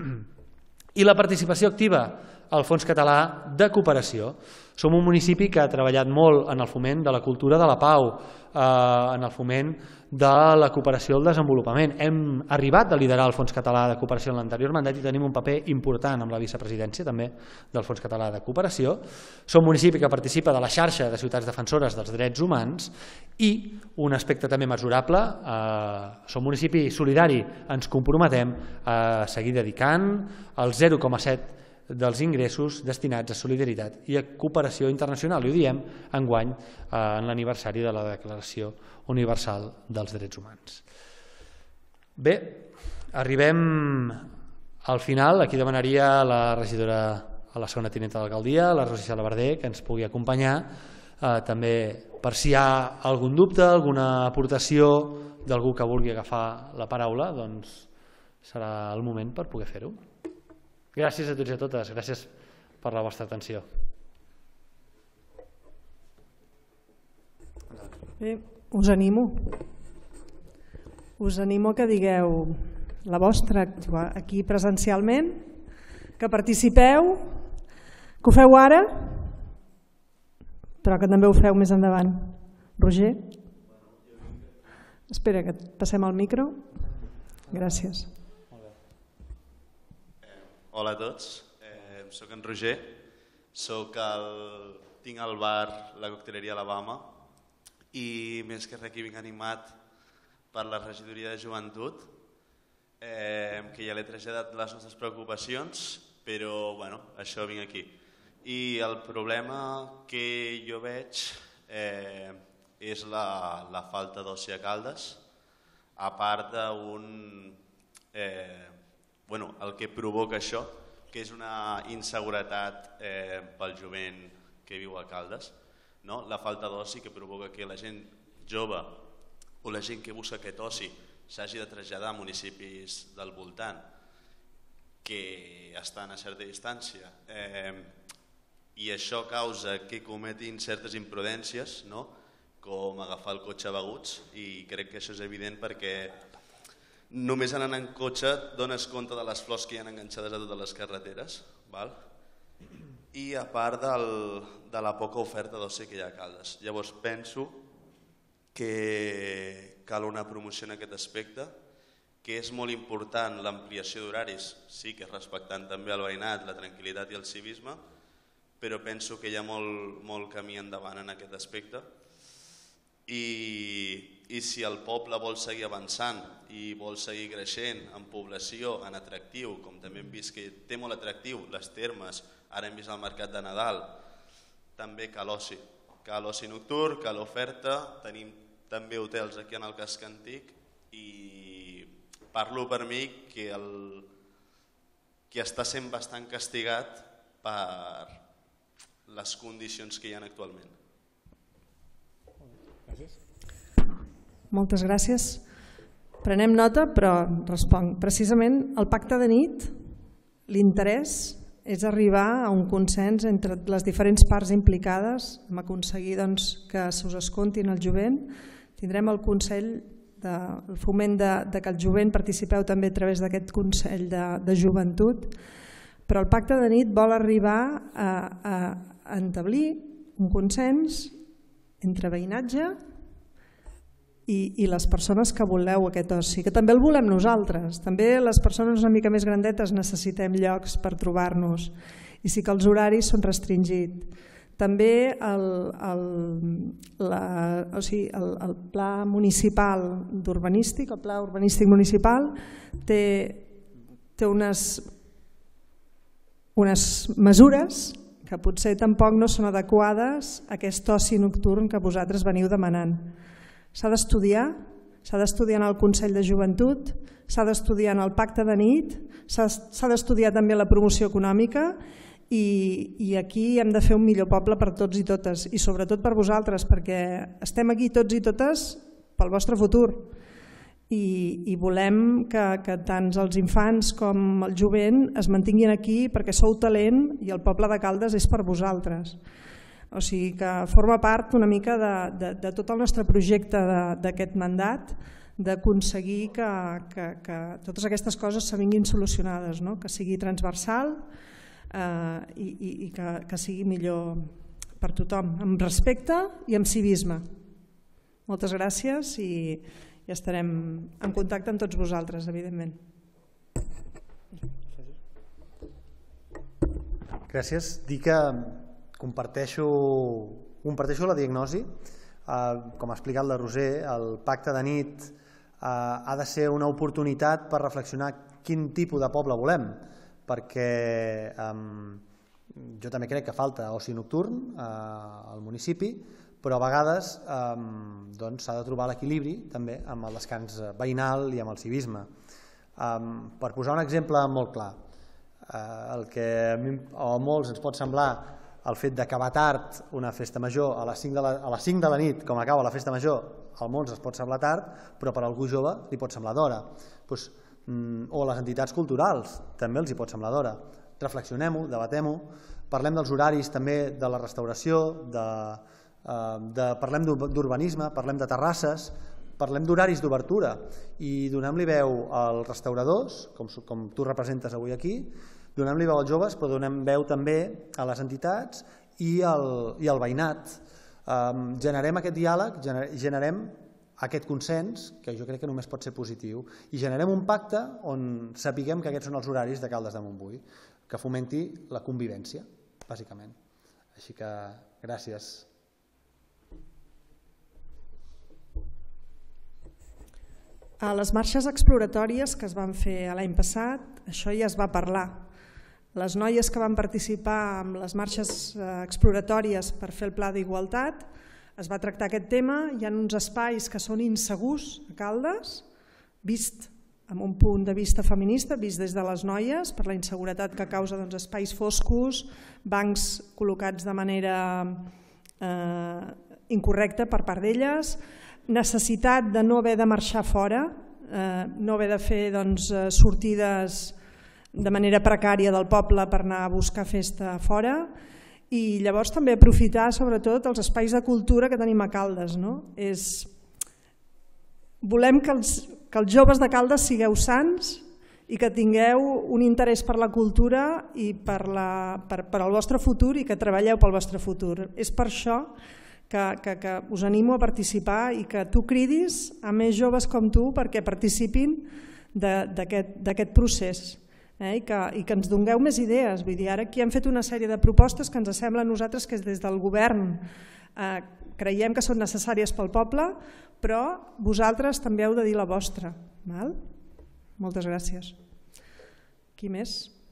I la participació activa al Fons Català de Cooperació. Som un municipi que ha treballat molt en el foment de la cultura de la pau, en el foment de la cooperació al desenvolupament. Hem arribat a liderar el Fons Català de Cooperació en l'anterior mandat i tenim un paper important amb la vicepresidència també del Fons Català de Cooperació. Som un municipi que participa de la xarxa de ciutats defensores dels drets humans i un aspecte també mesurable, som un municipi solidari, ens comprometem a seguir dedicant el zero coma set dels ingressos destinats a solidaritat i a cooperació internacional, i ho diem enguany en l'aniversari de la Declaració Universal dels Drets Humans. Bé, arribem al final. Aquí demanaria a la regidora, a la segona tinenta d'alcaldia, la Rosa Salabarder, que ens pugui acompanyar, també per si hi ha algun dubte, alguna aportació d'algú que vulgui agafar la paraula, doncs serà el moment per poder fer-ho. Gràcies a tots i a totes, gràcies per la vostra atenció. Bé, us animo. Us animo que digueu la vostra aquí presencialment, que participeu, que ho feu ara, però que també ho feu més endavant. Roger? Espera, que passem al micro. Gràcies. Hola a tots, eh, soc en Roger, soc el, tinc al bar La Cocteleria Alabama i més que res aquí vinc animat per la regidoria de joventut, eh, que ja l'he traslladat les nostres preocupacions, però bueno, això vinc aquí. I el problema que jo veig eh, és la, la falta d'oci a Caldes, a part d'un... Eh, Bueno, el que provoca això, que és una inseguretat eh, pel jovent que viu a Caldes, no? La falta d'oci que provoca que la gent jove o la gent que busca aquest oci s'hagi de traslladar a municipis del voltant que estan a certa distància, eh, i això causa que cometin certes imprudències, no? Com agafar el cotxe beguts, i crec que això és evident perquè només anant en cotxe dones compte de les flors que hi ha enganxades a totes les carreteres, val? I a part del, de la poca oferta d'oci que hi ha a Caldes. Llavors penso que cal una promoció en aquest aspecte, que és molt important l'ampliació d'horaris, sí que respectant també el veïnat, la tranquil·litat i el civisme, però penso que hi ha molt, molt camí endavant en aquest aspecte. I, i si el poble vol seguir avançant i vol seguir creixent en població, en atractiu, com també hem vist que té molt atractiu les termes, ara hem vist el mercat de Nadal, també cal oci, cal oci nocturn, cal oferta, tenim també hotels aquí en el casc antic i parlo per mi que, el, que està sent bastant castigat per les condicions que hi ha actualment. Gràcies. Moltes gràcies. Prenem nota, però responc. Precisament el pacte de nit, l'interès és arribar a un consens entre les diferents parts implicades, hem aconseguit doncs, que s'us escoltin el jovent. Tindrem el Consell de, el foment de, de que el jovent participeu també a través d'aquest Consell de, de Joventut, però el pacte de nit vol arribar a, a, a establir un consens entre veïnatge i, i les persones que voleu aquest oci, que també el volem nosaltres. També les persones una mica més grandetes necessitem llocs per trobar-nos i sí que els horaris són restringits. També el, el, la, o sigui, el, el pla municipal d'urbanístic, el pla urbanístic municipal té, té unes, unes mesures que potser tampoc no són adequades a aquest oci nocturn que vosaltres veniu demanant. S'ha d'estudiar, s'ha d'estudiar en el Consell de Joventut, s'ha d'estudiar en el Pacte de Nit, s'ha d'estudiar també la promoció econòmica i, i aquí hem de fer un millor poble per tots i totes i sobretot per vosaltres, perquè estem aquí tots i totes pel vostre futur i, i volem que, que tant els infants com el jovent es mantinguin aquí perquè sou talent i el poble de Caldes és per vosaltres. O sigui que forma part una mica de, de, de tot el nostre projecte d'aquest mandat, d'aconseguir que, que, que totes aquestes coses se vinguin solucionades, no? Que sigui transversal eh, i, i, i que, que sigui millor per tothom, amb respecte i amb civisme. Moltes gràcies i, i estarem en contacte amb tots vosaltres, evidentment. Gràcies. Dic que comparteixo, comparteixo la diagnosi. Eh, com ha explicat la Roser, el pacte de nit eh, ha de ser una oportunitat per reflexionar quin tipus de poble volem, perquè eh, jo també crec que falta oci nocturn eh, al municipi, però a vegades eh, doncs, s'ha de trobar l'equilibri també amb el descans veïnal i amb el civisme. Eh, per posar un exemple molt clar, eh, el que a, mi, a molts ens pot semblar el fet d'acabar tard una festa major a les cinc de la, a les cinc de la nit, com acaba la festa major, al món es pot semblar tard, però per a algú jove li pot semblar d'hora. Pues, o les entitats culturals també els hi pot semblar d'hora. Reflexionem-ho, debatem-ho, parlem dels horaris també de la restauració, de, de, parlem d'urbanisme, parlem de terrasses, parlem d'horaris d'obertura i donem-li veu als restauradors, com, com tu representes avui aquí, donem-li veu als joves, però donem veu també a les entitats i al, i al veïnat. Um, generem aquest diàleg, gener, generem aquest consens, que jo crec que només pot ser positiu, i generem un pacte on sapiguem que aquests són els horaris de Caldes de Montbui, que fomenti la convivència, bàsicament. Així que gràcies. A les marxes exploratòries que es van fer l'any passat, això ja es va parlar. Les noies que van participar en les marxes exploratòries per fer el pla d'igualtat, es va tractar aquest tema. Hi ha uns espais que són insegurs a Caldes, vist amb un punt de vista feminista, vist des de les noies, per la inseguretat que causa doncs, espais foscos, bancs col·locats de manera eh, incorrecta per part d'elles, necessitat de no haver de marxar fora, eh, no haver de fer doncs, sortides de manera precària del poble per anar a buscar festa fora i llavors també aprofitar sobretot els espais de cultura que tenim a Caldes. No? És... Volem que els, que els joves de Caldes sigueu sants i que tingueu un interès per la cultura i per, la, per, per al vostre futur i que treballeu pel vostre futur. És per això que, que, que us animo a participar i que tu cridis a més joves com tu perquè participin d'aquest procés. Eh, i, que, i que ens dongueu més idees. Vull dir, ara aquí hem fet una sèrie de propostes que ens sembla a nosaltres que des del govern eh, creiem que són necessàries pel poble, però vosaltres també heu de dir la vostra. Val? Moltes gràcies. Qui més?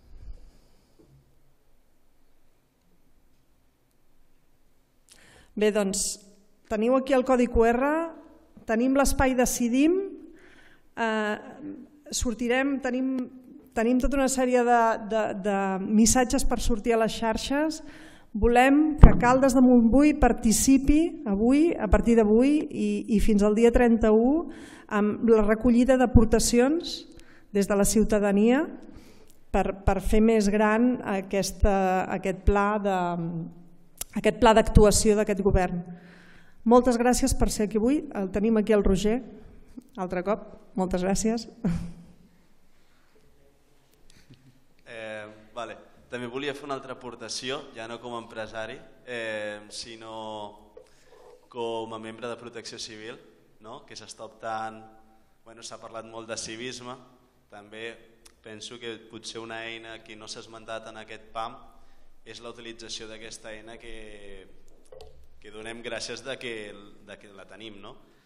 Bé, doncs, teniu aquí el codi Q R, tenim l'espai Decidim, eh, sortirem, tenim... Tenim tota una sèrie de, de, de missatges per sortir a les xarxes. Volem que Caldes de Montbui participi avui, a partir d'avui i, i fins al dia trenta-u amb la recollida d'aportacions des de la ciutadania per, per fer més gran aquesta, aquest pla de, aquest pla d'actuació d'aquest govern. Moltes gràcies per ser aquí avui. El tenim aquí el Roger, altre cop. Moltes gràcies. Vale. També volia fer una altra aportació, ja no com a empresari, eh, sinó com a membre de Protecció Civil. que s'està optant, s'ha parlat molt de civisme, també penso que potser una eina que no s'ha esmentat en aquest P A M és la utilització d'aquesta eina que donem gràcies que la tenim,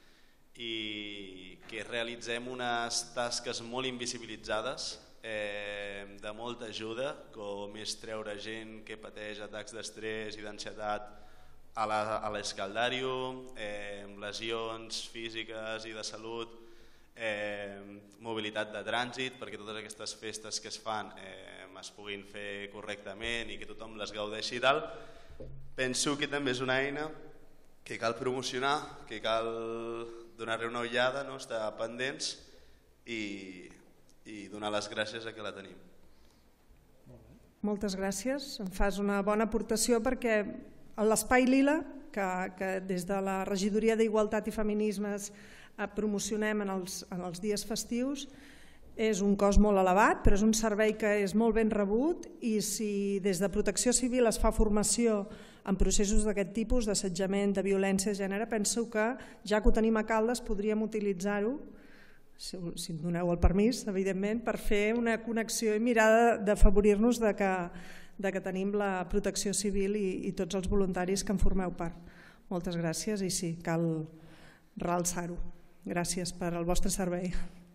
i que realitzem unes tasques molt invisibilitzades, de molta ajuda, com és treure gent que pateix atacs d'estrès i d'ansietat a l'escaldàrium, lesions físiques i de salut, mobilitat de trànsit, perquè totes aquestes festes que es fan es puguin fer correctament i que tothom les gaudeixi i tal. Penso que també és una eina que cal promocionar, que cal donar-li una ullada, estar pendents i donar les gràcies a que la tenim. Moltes gràcies, em fas una bona aportació perquè l'Espai Lila, que des de la Regidoria d'Igualtat i Feminismes promocionem en els dies festius, és un cost molt elevat, però és un servei que és molt ben rebut i si des de Protecció Civil es fa formació en processos d'aquest tipus, d'assetjament, de violència de gènere, penso que ja que ho tenim a Caldes podríem utilitzar-ho, si em doneu el permís, evidentment, per fer una connexió i mirar d'afavorir-nos que tenim la Protecció Civil i tots els voluntaris que en formeu part. Moltes gràcies i sí, cal realçar-ho. Gràcies per al vostre servei.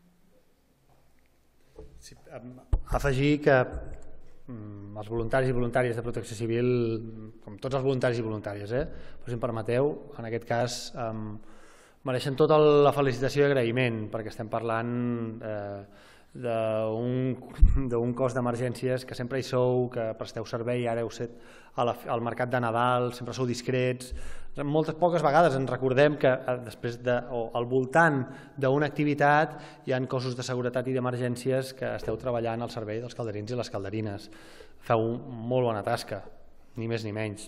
Afegir que els voluntaris i voluntàries de Protecció Civil, com tots els voluntaris i voluntàries, però si em permeteu, en aquest cas mereixen tota la felicitació i agraïment, perquè estem parlant d'un cos d'emergències que sempre hi sou, que presteu servei, ara heu set al mercat de Nadal, sempre sou discrets. Moltes poques vegades ens recordem que després al voltant d'una activitat hi ha cossos de seguretat i d'emergències que esteu treballant al servei dels calderins i les calderines. Feu molt bona tasca, ni més ni menys.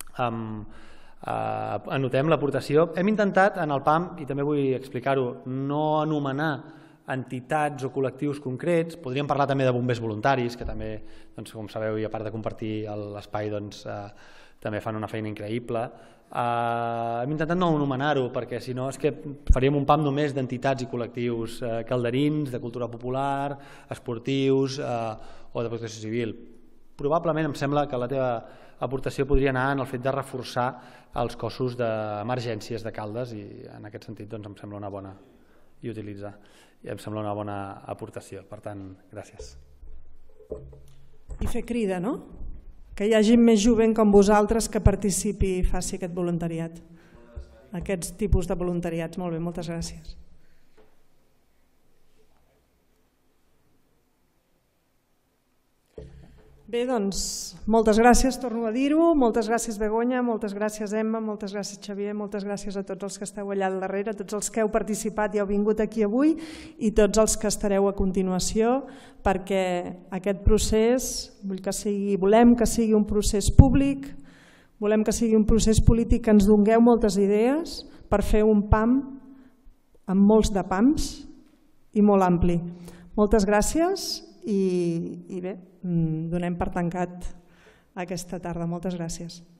Anotem l'aportació. Hem intentat en el P A M, i també vull explicar-ho, no anomenar entitats o col·lectius concrets. Podríem parlar també de bombers voluntaris, que també, com sabeu, i a part de compartir l'espai, també fan una feina increïble. Hem intentat no anomenar-ho, perquè si no és que faríem un P A M només d'entitats i col·lectius calderins, de cultura popular, esportius o de protecció civil. Probablement em sembla que la teva aportació podria anar en el fet de reforçar els cossos d'emergències de Caldes i en aquest sentit em sembla una bona i utilitzar. I em sembla una bona aportació. Per tant, gràcies. I fer crida, no? Que hi hagi més jovent com vosaltres que participi i faci aquest voluntariat. Aquests tipus de voluntariats. Molt bé, moltes gràcies. Bé, doncs, moltes gràcies, torno a dir-ho. Moltes gràcies, Begoña, moltes gràcies, Emma, moltes gràcies, Xavier, moltes gràcies a tots els que esteu allà al darrere, tots els que heu participat i heu vingut aquí avui i tots els que estareu a continuació, perquè aquest procés, vull que sigui, volem que sigui un procés públic, volem que sigui un procés polític que ens dongueu moltes idees per fer un P A M amb molts de P A Ms i molt ampli. Moltes gràcies i bé, donem per tancat aquesta tarda. Moltes gràcies.